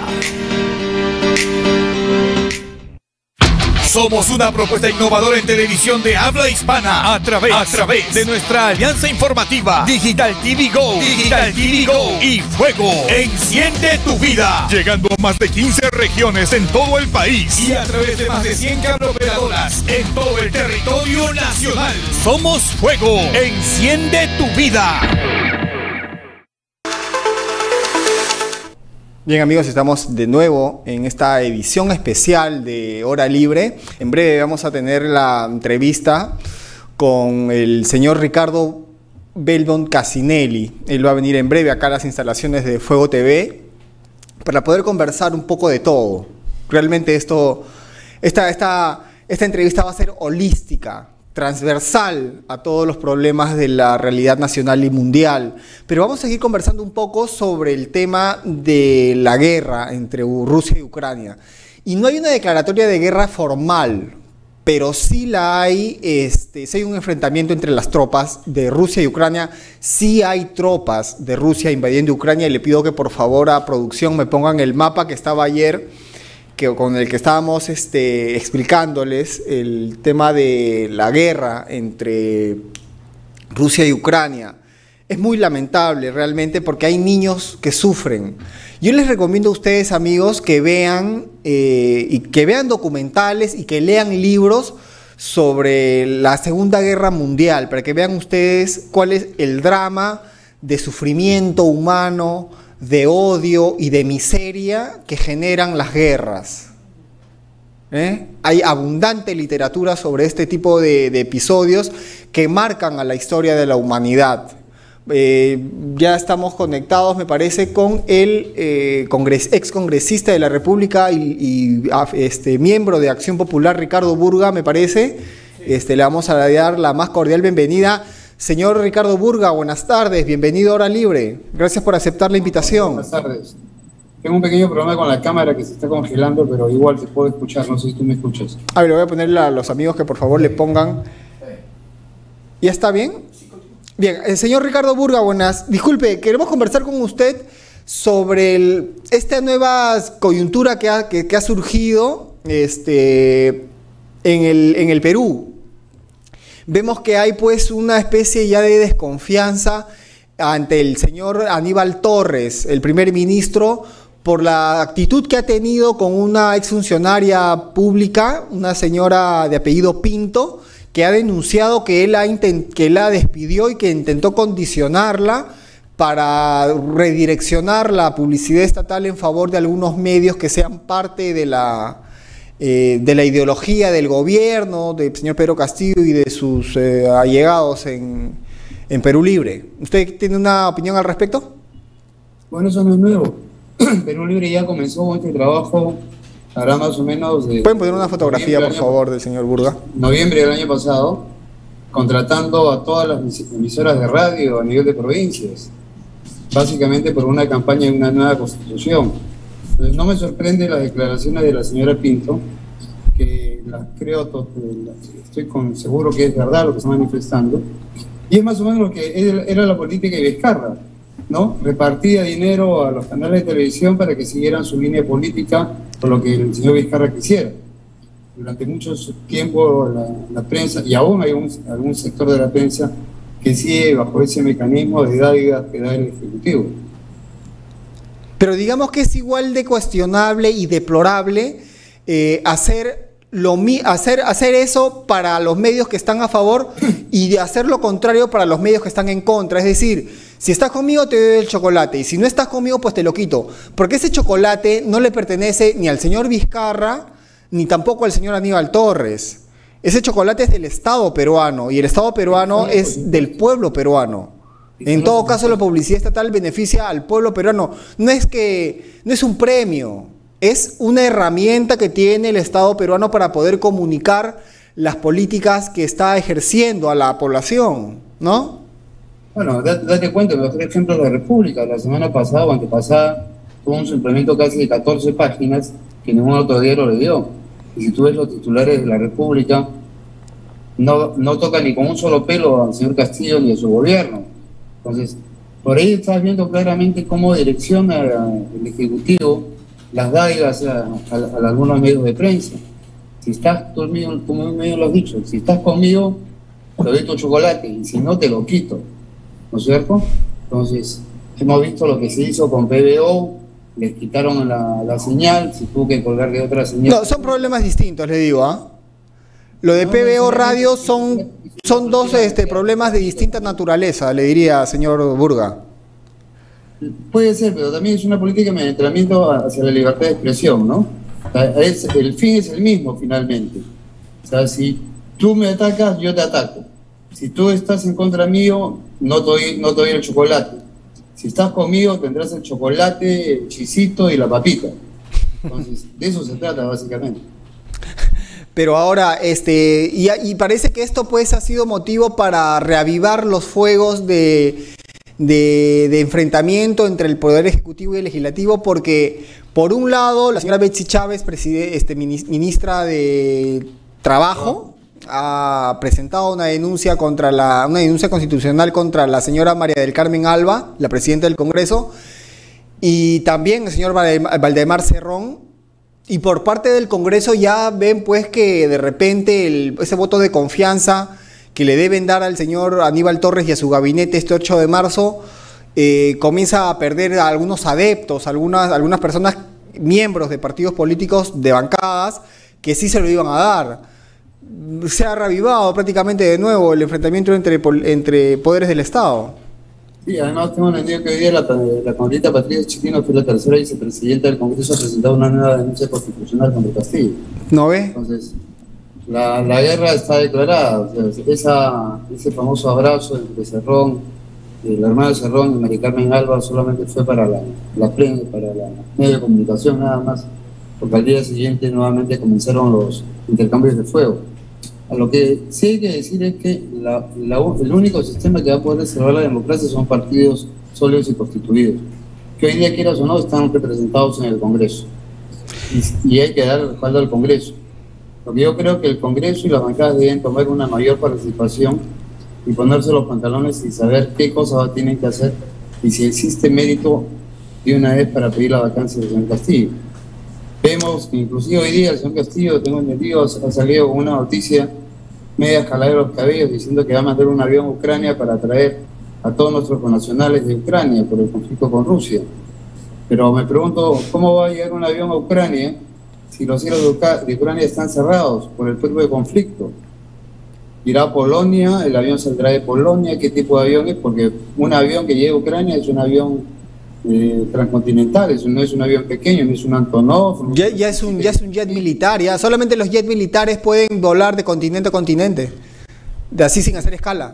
Somos una propuesta innovadora en televisión de habla hispana a través, a través de nuestra alianza informativa Digital T V Go, Digital T V Go y Fuego. Enciende tu vida. Llegando a más de quince regiones en todo el país y a través de más de cien cableoperadoras en todo el territorio nacional. Somos Fuego. Enciende tu vida. Bien amigos, estamos de nuevo en esta edición especial de Hora Libre. En breve vamos a tener la entrevista con el señor Ricardo Belmont Casinelli. Él va a venir en breve acá a las instalaciones de Fuego T V para poder conversar un poco de todo. Realmente esto, esta, esta, esta entrevista va a ser holística, transversal a todos los problemas de la realidad nacional y mundial, pero vamos a seguir conversando un poco sobre el tema de la guerra entre Rusia y Ucrania. Y no hay una declaratoria de guerra formal, pero sí la hay, este, sí hay un enfrentamiento entre las tropas de Rusia y Ucrania, sí hay tropas de Rusia invadiendo Ucrania, y le pido que por favor a producción me pongan el mapa que estaba ayer, que, con el que estábamos este, explicándoles el tema de la guerra entre Rusia y Ucrania. Es muy lamentable realmente porque hay niños que sufren. Yo les recomiendo a ustedes, amigos, que vean, eh, y que vean documentales y que lean libros sobre la Segunda Guerra Mundial, para que vean ustedes cuál es el drama de sufrimiento humano, de odio y de miseria que generan las guerras. ¿Eh? Hay abundante literatura sobre este tipo de, de episodios que marcan a la historia de la humanidad. Eh, ya estamos conectados, me parece, con el eh, congres, ex congresista de la República y, y este, miembro de Acción Popular, Ricardo Burga, me parece. Este, le vamos a dar la más cordial bienvenida. Señor Ricardo Burga, buenas tardes, bienvenido a Hora Libre. Gracias por aceptar la invitación. Buenas tardes. Tengo un pequeño problema con la cámara que se está congelando, pero igual se puede escuchar, no sé si tú me escuchas. A ver, le voy a ponerle a los amigos que por favor le pongan. ¿Ya está bien? Bien, el señor Ricardo Burga, buenas. Disculpe, queremos conversar con usted sobre el, esta nueva coyuntura que ha, que, que ha surgido este, en, el, en el Perú. Vemos que hay pues una especie ya de desconfianza ante el señor Aníbal Torres, el primer ministro, por la actitud que ha tenido con una exfuncionaria pública, una señora de apellido Pinto, que ha denunciado que él, ha intent que él la despidió y que intentó condicionarla para redireccionar la publicidad estatal en favor de algunos medios que sean parte de la... Eh, de la ideología del gobierno, del señor Pedro Castillo y de sus eh, allegados en, en Perú Libre. ¿Usted tiene una opinión al respecto? Bueno, eso no es nuevo. Perú Libre ya comenzó este trabajo, hará más o menos... De, ¿Pueden poner una fotografía, por favor, del señor Burga? Noviembre del año pasado, contratando a todas las emisoras de radio a nivel de provincias, básicamente por una campaña de una nueva constitución. No me sorprende las declaraciones de la señora Pinto, que las creo, estoy con, seguro que es verdad lo que está manifestando, y es más o menos lo que era la política de Vizcarra, ¿no? Repartía dinero a los canales de televisión para que siguieran su línea política por lo que el señor Vizcarra quisiera. Durante mucho tiempo la, la prensa, y aún hay un, algún sector de la prensa que sigue bajo ese mecanismo de dádivas que da el Ejecutivo. Pero digamos que es igual de cuestionable y deplorable eh, hacer, lo, hacer, hacer eso para los medios que están a favor y de hacer lo contrario para los medios que están en contra. Es decir, si estás conmigo te doy el chocolate y si no estás conmigo pues te lo quito. Porque ese chocolate no le pertenece ni al señor Vizcarra ni tampoco al señor Aníbal Torres. Ese chocolate es del Estado peruano y el Estado peruano es del pueblo peruano. En todo caso, la publicidad estatal beneficia al pueblo peruano. No es que, no es un premio, es una herramienta que tiene el Estado peruano para poder comunicar las políticas que está ejerciendo a la población, ¿no? Bueno, date cuenta, por ejemplo, la República, la semana pasada o antepasada, tuvo un suplemento casi de catorce páginas que ningún otro diario le dio. Y si tú ves los titulares de la República, no, no toca ni con un solo pelo al señor Castillo ni a su gobierno. Entonces, por ahí estás viendo claramente cómo direcciona el Ejecutivo las dádivas a, a, a algunos medios de prensa. Si estás conmigo, como medio lo has dicho, si estás conmigo, te doy tu chocolate, y si no, te lo quito, ¿no es cierto? Entonces, hemos visto lo que se hizo con P B O, les quitaron la, la señal, se tuvo que colgar de otra señal. No, son problemas distintos, le digo, ¿ah? ¿eh? Lo de P B O Radio son, son dos este, problemas de distinta naturaleza, le diría, señor Burga. Puede ser, pero también es una política de entrenamiento hacia la libertad de expresión, ¿no? O sea, es, el fin es el mismo, finalmente. O sea, si tú me atacas, yo te ataco. Si tú estás en contra mío, no te doy, no te doy el chocolate. Si estás conmigo, tendrás el chocolate, el chisito y la papita. Entonces, de eso se trata, básicamente. Pero ahora, este, y, y parece que esto pues ha sido motivo para reavivar los fuegos de, de, de enfrentamiento entre el Poder Ejecutivo y el Legislativo, porque por un lado la señora Betsy Chávez, preside, este, ministra de Trabajo, ha presentado una denuncia contra la, una denuncia constitucional contra la señora María del Carmen Alba, la presidenta del Congreso, y también el señor Valdemar Cerrón. Y por parte del Congreso ya ven pues que de repente el, ese voto de confianza que le deben dar al señor Aníbal Torres y a su gabinete este ocho de marzo eh, comienza a perder a algunos adeptos, algunas, algunas personas, miembros de partidos políticos de bancadas que sí se lo iban a dar. Se ha reavivado prácticamente de nuevo el enfrentamiento entre, entre poderes del Estado. Sí, además tengo entendido que hoy día la, la congresista Patricia Chiquino, que es la tercera vicepresidenta del Congreso, ha presentado una nueva denuncia constitucional contra Castillo. ¿No ve? Entonces, la, la guerra está declarada. O sea, esa, ese famoso abrazo entre Cerrón, el hermano de Cerrón y María Carmen Alba solamente fue para la, la prensa, para la medio de comunicación nada más, porque al día siguiente nuevamente comenzaron los intercambios de fuego. A lo que sí hay que decir es que la, la, el único sistema que va a poder salvar la democracia son partidos sólidos y constituidos, que hoy día, quieras o no, están representados en el Congreso. Y, y hay que dar respaldo al Congreso. Porque yo creo que el Congreso y las bancadas deben tomar una mayor participación y ponerse los pantalones y saber qué cosas tienen que hacer y si existe mérito de una vez para pedir la vacancia del señor Castillo. Vemos que inclusive hoy día el señor Castillo, tengo entendido, ha salido con una noticia media jalada de los cabellos diciendo que va a mandar un avión a Ucrania para traer a todos nuestros connacionales de Ucrania por el conflicto con Rusia. Pero me pregunto, ¿cómo va a llegar un avión a Ucrania si los cielos de Ucrania están cerrados por el propio conflicto? Irá a Polonia, el avión saldrá de Polonia, ¿qué tipo de avión es? Porque un avión que llega a Ucrania es un avión Eh, transcontinental, eso no es un avión pequeño, no es un Antonov. Ya, ya, es un, ya es un jet militar, ya solamente los jets militares pueden volar de continente a continente, de así sin hacer escala.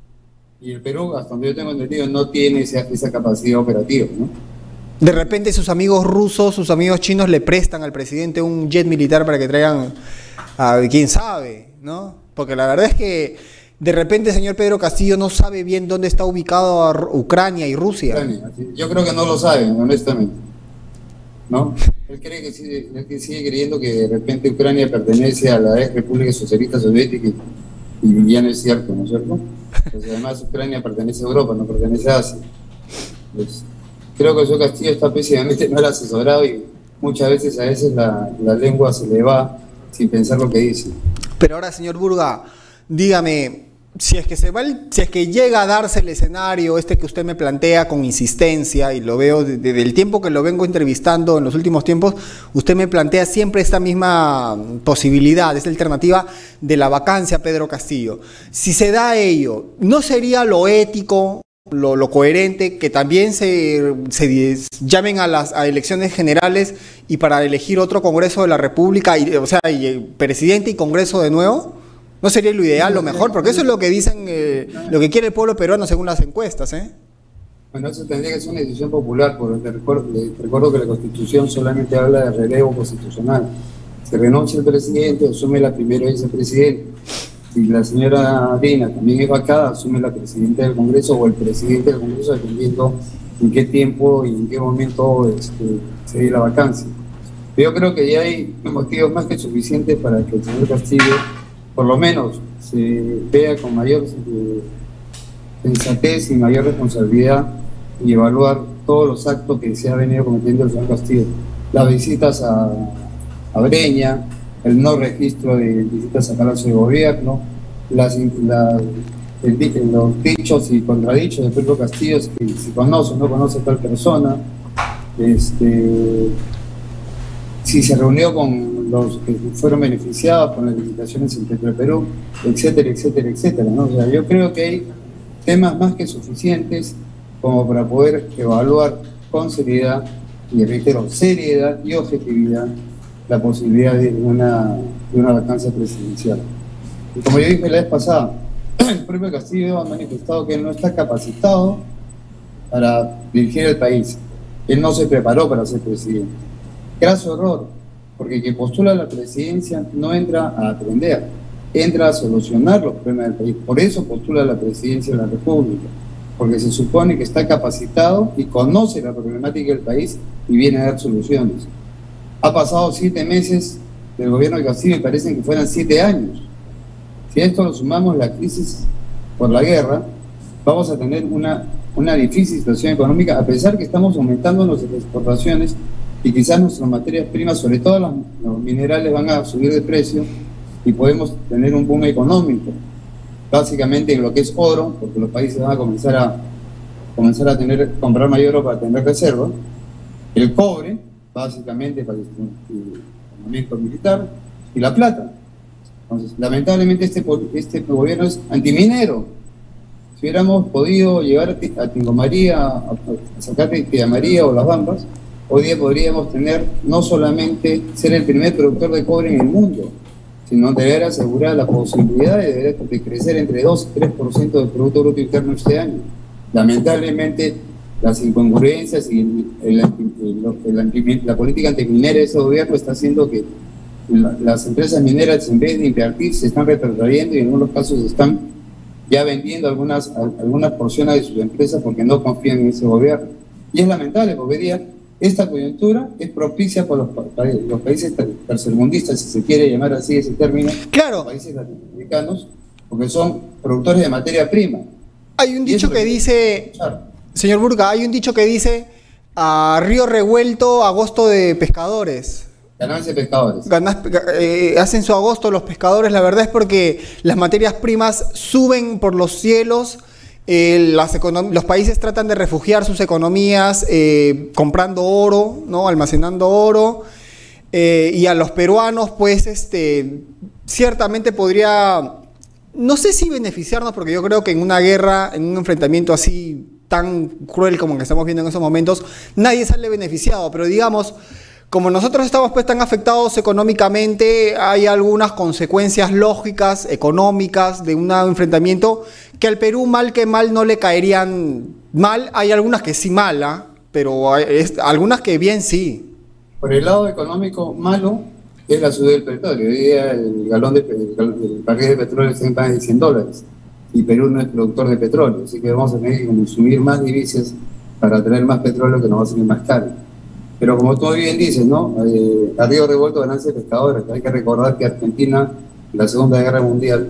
Y el Perú, hasta donde yo tengo entendido, no tiene esa, esa capacidad operativa, ¿no? De repente sus amigos rusos, sus amigos chinos le prestan al presidente un jet militar para que traigan a quién sabe, ¿no? Porque la verdad es que de repente el señor Pedro Castillo no sabe bien dónde está ubicado a Ucrania y Rusia. Ucrania, yo creo que no lo saben, honestamente, ¿no? Él cree que sigue, él que sigue creyendo que de repente Ucrania pertenece a la ex República Socialista Soviética y, y ya no es cierto, ¿no es cierto? Pues además Ucrania pertenece a Europa, no pertenece a Asia. Pues, creo que el señor Castillo está pésimamente mal asesorado y muchas veces a veces la, la lengua se le va sin pensar lo que dice. Pero ahora, señor Burga, dígame, si es que se va el, si es que llega a darse el escenario este que usted me plantea con insistencia, y lo veo desde de, el tiempo que lo vengo entrevistando en los últimos tiempos, usted me plantea siempre esta misma posibilidad, esta alternativa de la vacancia a Pedro Castillo. Si se da ello, ¿no sería lo ético, lo, lo coherente que también se, se llamen a las a elecciones generales y para elegir otro Congreso de la República, y, o sea, y, presidente y Congreso de nuevo? ¿No sería lo ideal, lo mejor? Porque eso es lo que dicen, eh, lo que quiere el pueblo peruano según las encuestas, ¿eh? Bueno, eso tendría que ser una decisión popular, porque recuerdo, recuerdo que la Constitución solamente habla de relevo constitucional. Se renuncia el presidente, asume la primera vicepresidenta. Si la señora Dina también es vacada, asume la presidenta del Congreso o el presidente del Congreso, dependiendo en qué tiempo y en qué momento este, se dé la vacancia. Yo creo que ya hay motivos más que suficientes para que el señor Castillo, por lo menos, se vea con mayor eh, sensatez y mayor responsabilidad y evaluar todos los actos que se ha venido cometiendo el señor Castillo. Las visitas a, a Breña, el no registro de visitas a Palacio de Gobierno, las, la, el, los dichos y contradichos de Pedro Castillo, si, si conoce o no conoce a tal persona, este, si se reunió con los que fueron beneficiados con las licitaciones en Petroperú, etcétera, etcétera, etcétera, ¿no? O sea, yo creo que hay temas más que suficientes como para poder evaluar con seriedad, y reitero, seriedad y objetividad, la posibilidad de una, de una vacancia presidencial. Y como yo dije la vez pasada, el propio Castillo ha manifestado que él no está capacitado para dirigir el país. Él no se preparó para ser presidente. Graso error, porque quien postula a la presidencia no entra a aprender, entra a solucionar los problemas del país. Por eso postula a la presidencia de la República, porque se supone que está capacitado y conoce la problemática del país y viene a dar soluciones. Ha pasado siete meses del gobierno de Castillo y parecen que fueran siete años. Si a esto lo sumamos la crisis por la guerra, vamos a tener una, una difícil situación económica, a pesar que estamos aumentando nuestras exportaciones y quizás nuestras materias primas, sobre todo las, los minerales, van a subir de precio y podemos tener un boom económico, básicamente en lo que es oro, porque los países van a comenzar a, comenzar a tener, comprar mayor oro para tener reserva, el cobre, básicamente para el armamento militar, y la plata. Entonces, lamentablemente este, este gobierno es antiminero. Si hubiéramos podido llegar a Tingo María, a, a sacar Tía María o Las Bambas, hoy día podríamos tener no solamente ser el primer productor de cobre en el mundo, sino tener asegurada la posibilidad de, de crecer entre dos y tres por ciento del Producto Bruto Interno este año. Lamentablemente, las incongruencias y el, el, el, el, la política antiminera de ese gobierno está haciendo que la, las empresas mineras, en vez de invertir, se están retrotrayendo y en algunos casos están ya vendiendo algunas, algunas porciones de sus empresas porque no confían en ese gobierno. Y es lamentable porque hoy día esta coyuntura es propicia por los, los países tercermundistas, si se quiere llamar así ese término, claro, los países latinoamericanos, porque son productores de materia prima. Hay un dicho que dice, señor Burga, hay un dicho que dice, a río revuelto, agosto de pescadores. Ganancia de pescadores. Ganas, eh, hacen su agosto los pescadores, la verdad es porque las materias primas suben por los cielos. Eh, las los países tratan de refugiar sus economías eh, comprando oro, ¿no? Almacenando oro, eh, y a los peruanos pues este ciertamente podría, no sé si beneficiarnos, porque yo creo que en una guerra, en un enfrentamiento así tan cruel como el que estamos viendo en esos momentos, nadie sale beneficiado, pero digamos, como nosotros estamos pues tan afectados económicamente, hay algunas consecuencias lógicas, económicas de un enfrentamiento que al Perú mal que mal no le caerían mal. Hay algunas que sí mala, pero hay es, algunas que bien sí. Por el lado económico malo es la subida del petróleo. Hoy día el galón de el, el barril de petróleo está en más de cien dólares y Perú no es productor de petróleo, así que vamos a tener que consumir más divisas para traer más petróleo que nos va a salir más caro. Pero como tú bien dices, ¿no? Eh, a río revuelto ganancia de pescadores. Hay que recordar que Argentina, en la Segunda Guerra Mundial,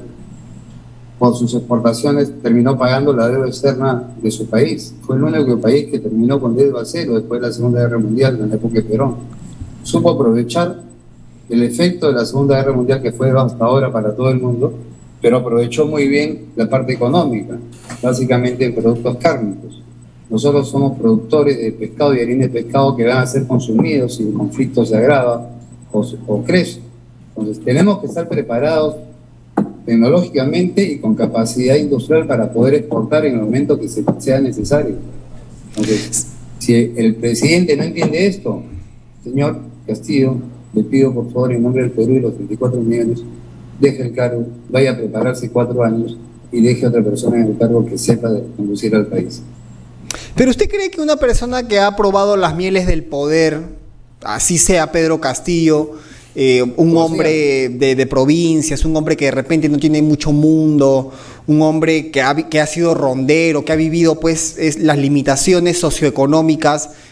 por sus exportaciones, terminó pagando la deuda externa de su país. Fue el único país que terminó con deuda cero después de la Segunda Guerra Mundial, en la época de Perón. Supo aprovechar el efecto de la Segunda Guerra Mundial, que fue hasta ahora para todo el mundo, pero aprovechó muy bien la parte económica, básicamente en productos cárnicos. Nosotros somos productores de pescado y harina de pescado que van a ser consumidos si el conflicto se agrava o, o crece. Entonces tenemos que estar preparados tecnológicamente y con capacidad industrial para poder exportar en el momento que se, sea necesario. Entonces, si el presidente no entiende esto, señor Castillo, le pido por favor en nombre del Perú y los veinticuatro millones, deje el cargo, vaya a prepararse cuatro años y deje a otra persona en el cargo que sepa de conducir al país. Pero ¿usted cree que una persona que ha probado las mieles del poder, así sea Pedro Castillo, eh, un hombre de, de provincias, un hombre que de repente no tiene mucho mundo, un hombre que ha, que ha sido rondero, que ha vivido pues es, las limitaciones socioeconómicas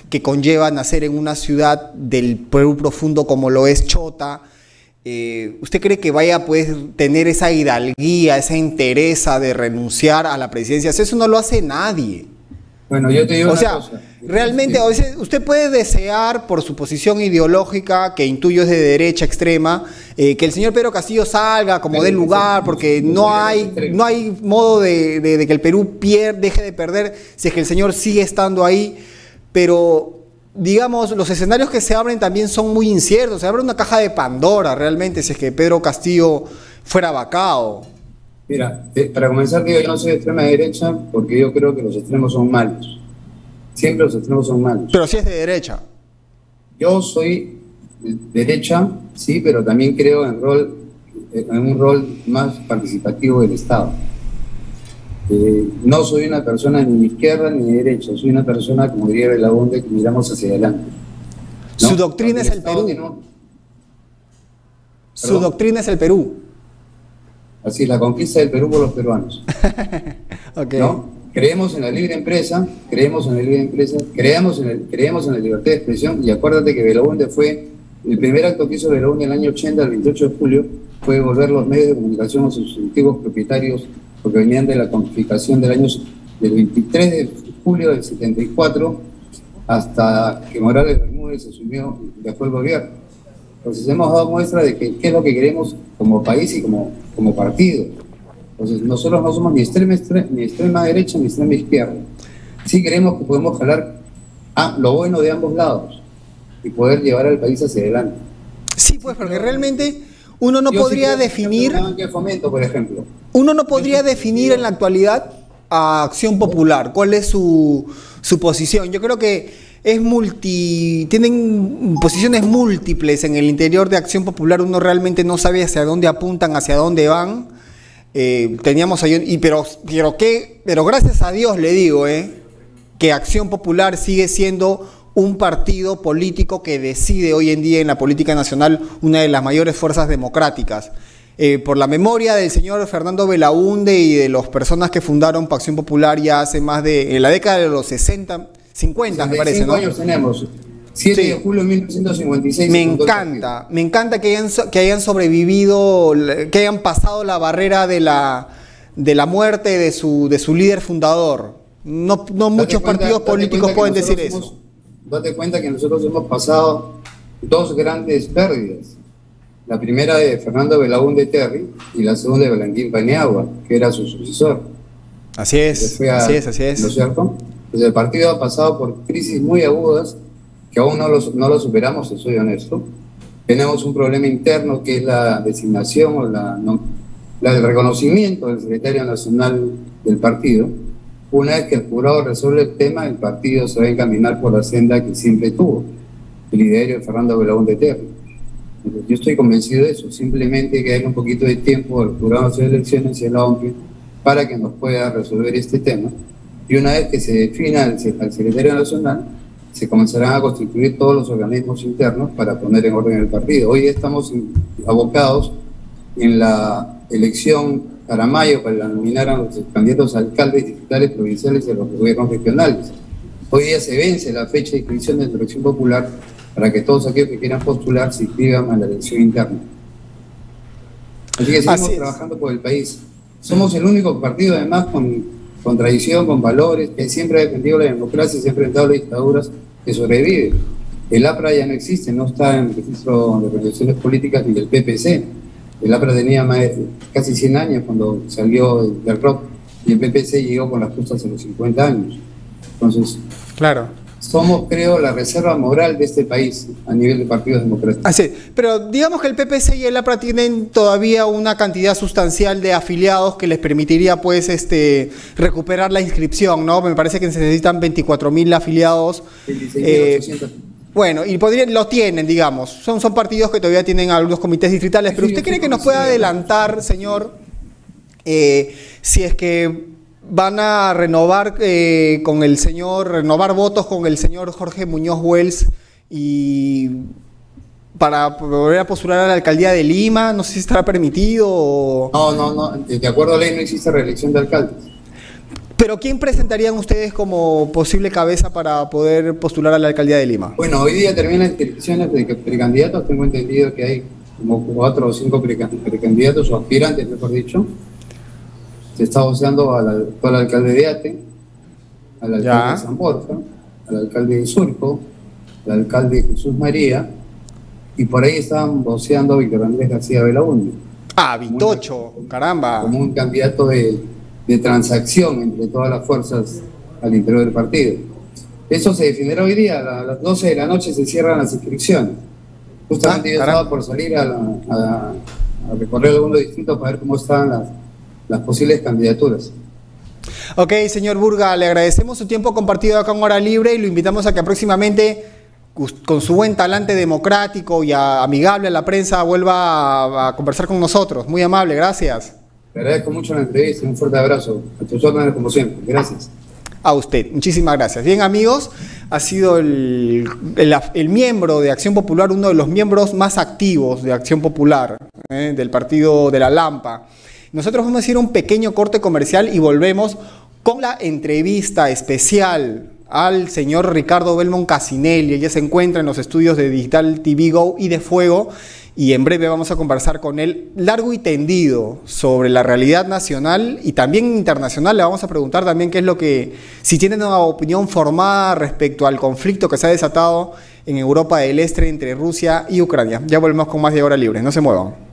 que conlleva nacer en una ciudad del Perú profundo como lo es Chota. Eh, ¿Usted cree que vaya a poder tener esa hidalguía, esa entereza de renunciar a la presidencia? Eso no lo hace nadie. Bueno, yo te digo o una sea, cosa. realmente a veces usted puede desear por su posición ideológica, que intuyo es de derecha extrema, eh, que el señor Pedro Castillo salga como del lugar, porque no hay, no hay modo de, de, de que el Perú pier, deje de perder si es que el señor sigue estando ahí, pero digamos, los escenarios que se abren también son muy inciertos. Se abre una caja de Pandora realmente si es que Pedro Castillo fuera vacado. Mira, eh, para comenzar, digo, yo no soy de extrema derecha porque yo creo que los extremos son malos. Siempre los extremos son malos. Pero sí es de derecha. Yo soy de derecha, sí, pero también creo en, rol, en un rol más participativo del Estado. Eh, no soy una persona ni de izquierda ni de derecha, soy una persona, como diría Belaúnde, que miramos hacia adelante, ¿no? Su doctrina es el Perú. Un... Su doctrina es el Perú. Así es, la conquista del Perú por los peruanos. Okay. ¿No? Creemos en la libre empresa, creemos en la libre empresa, creemos en, el, creemos en la libertad de expresión, y acuérdate que Belaúnde fue, el primer acto que hizo Belaúnde en el año ochenta, el veintiocho de julio, fue devolver los medios de comunicación a sus antiguos propietarios, porque venían de la confiscación del año del veintitrés de julio del setenta y cuatro hasta que Morales Bermúdez asumió y dejó el gobierno. Entonces hemos dado muestra de que, qué es lo que queremos como país y como, como partido. Entonces nosotros no somos ni extrema, extrema, ni extrema derecha ni extrema izquierda. Sí creemos que podemos jalar a lo bueno de ambos lados y poder llevar al país hacia adelante. Sí, pues, porque realmente uno no Yo podría sí definir... Que fomento, por ejemplo. Uno no podría definir en la actualidad a Acción Popular. ¿Cuál es su, su posición? Yo creo que es multi, tienen posiciones múltiples en el interior de Acción Popular. Uno realmente no sabe hacia dónde apuntan, hacia dónde van. Eh, teníamos ahí, y pero, pero, ¿qué? pero gracias a Dios le digo, eh, que Acción Popular sigue siendo un partido político que decide hoy en día en la política nacional una de las mayores fuerzas democráticas. Eh, por la memoria del señor Fernando Belaúnde y de las personas que fundaron Acción Popular ya hace más de, en la década de los sesenta, cincuenta me parece, ¿no? años tenemos, siete de julio de mil novecientos cincuenta y seis. Me encanta, me encanta que hayan, que hayan sobrevivido, que hayan pasado la barrera de la, de la muerte de su, de su líder fundador. No, no muchos cuenta, partidos políticos pueden decir hemos, eso. Date cuenta que nosotros hemos pasado dos grandes pérdidas. La primera de Fernando Belaúnde Terry y la segunda de Valentín Paniagua, que era su sucesor. Así es, a, así es, así es. ¿No es cierto? Entonces el partido ha pasado por crisis muy agudas que aún no lo, no lo superamos, si soy honesto. Tenemos un problema interno que es la designación o la, no, la, el reconocimiento del secretario nacional del partido. Una vez que el jurado resuelve el tema, el partido se va a encaminar por la senda que siempre tuvo, el liderazgo de Fernando Belaúnde Terry. Yo estoy convencido de eso, simplemente que hay un poquito de tiempo al Jurado Nacional de Elecciones y a la O M P E para que nos pueda resolver este tema. Y una vez que se defina al, al secretario nacional, se comenzarán a constituir todos los organismos internos para poner en orden el partido. Hoy estamos en, abocados en la elección para mayo para nominar a los candidatos a alcaldes, diputados provinciales y a los gobiernos regionales. Hoy día se vence la fecha de inscripción de la Elección Popular para que todos aquellos que quieran postular se inscriban a la elección interna. Así que seguimos Así trabajando por el país. Somos el único partido, además, con, con tradición, con valores, que siempre ha defendido la democracia y se ha enfrentado a las dictaduras, que sobrevive. El A P R A ya no existe, no está en el registro de organizaciones políticas ni del P P C. El A P R A tenía más de, casi cien años cuando salió del, del rock, y el P P C llegó con las justas a los cincuenta años. Entonces, claro. Somos, creo, la reserva moral de este país a nivel de partidos democráticos. Así, pero digamos que el P P C y el A P R A tienen todavía una cantidad sustancial de afiliados que les permitiría, pues, este, recuperar la inscripción, ¿no? Me parece que se necesitan veinticuatro mil afiliados. Eh, bueno, y podrían, lo tienen, digamos. Son, son partidos que todavía tienen algunos comités distritales. Pero ¿usted cree que nos pueda adelantar, señor, eh, si es que van a renovar eh, con el señor, renovar votos con el señor Jorge Muñoz Wells y para volver a postular a la alcaldía de Lima? No sé si estará permitido o... No, no, no, de acuerdo a ley no existe reelección de alcaldes. Pero ¿quién presentarían ustedes como posible cabeza para poder postular a la alcaldía de Lima? Bueno, hoy día terminan las inscripciones de precandidatos. Tengo entendido que hay como cuatro o cinco precandidatos o aspirantes, mejor dicho. Se está voceando al, al alcalde de Ate, al alcalde ya. de San Borja, al alcalde de Surco, al alcalde de Jesús María, y por ahí estaban voceando a Víctor Andrés García Belaúnde. Ah, Vitocho, como, caramba. Como un candidato de, de transacción entre todas las fuerzas al interior del partido. Eso se defenderá hoy día, a las doce de la noche se cierran las inscripciones. Justamente ah, yo estaba por salir a, la, a, a recorrer algunos distritos para ver cómo estaban las, las posibles candidaturas. Ok, señor Burga, le agradecemos su tiempo compartido acá en Hora Libre y lo invitamos a que próximamente, con su buen talante democrático y a, amigable a la prensa, vuelva a, a conversar con nosotros. Muy amable, gracias. Le agradezco mucho la entrevista, un fuerte abrazo. A tus órdenes como siempre, gracias. A usted, muchísimas gracias. Bien, amigos, ha sido el, el, el miembro de Acción Popular, uno de los miembros más activos de Acción Popular, eh, del partido de la Lampa. Nosotros vamos a hacer un pequeño corte comercial y volvemos con la entrevista especial al señor Ricardo Belmont Casinelli. Ella se encuentra en los estudios de Digital T V Go y de Fuego, y en breve vamos a conversar con él largo y tendido sobre la realidad nacional y también internacional. Le vamos a preguntar también qué es lo que, si tienen una opinión formada respecto al conflicto que se ha desatado en Europa del Este entre Rusia y Ucrania. Ya volvemos con más de Hora Libre, no se muevan.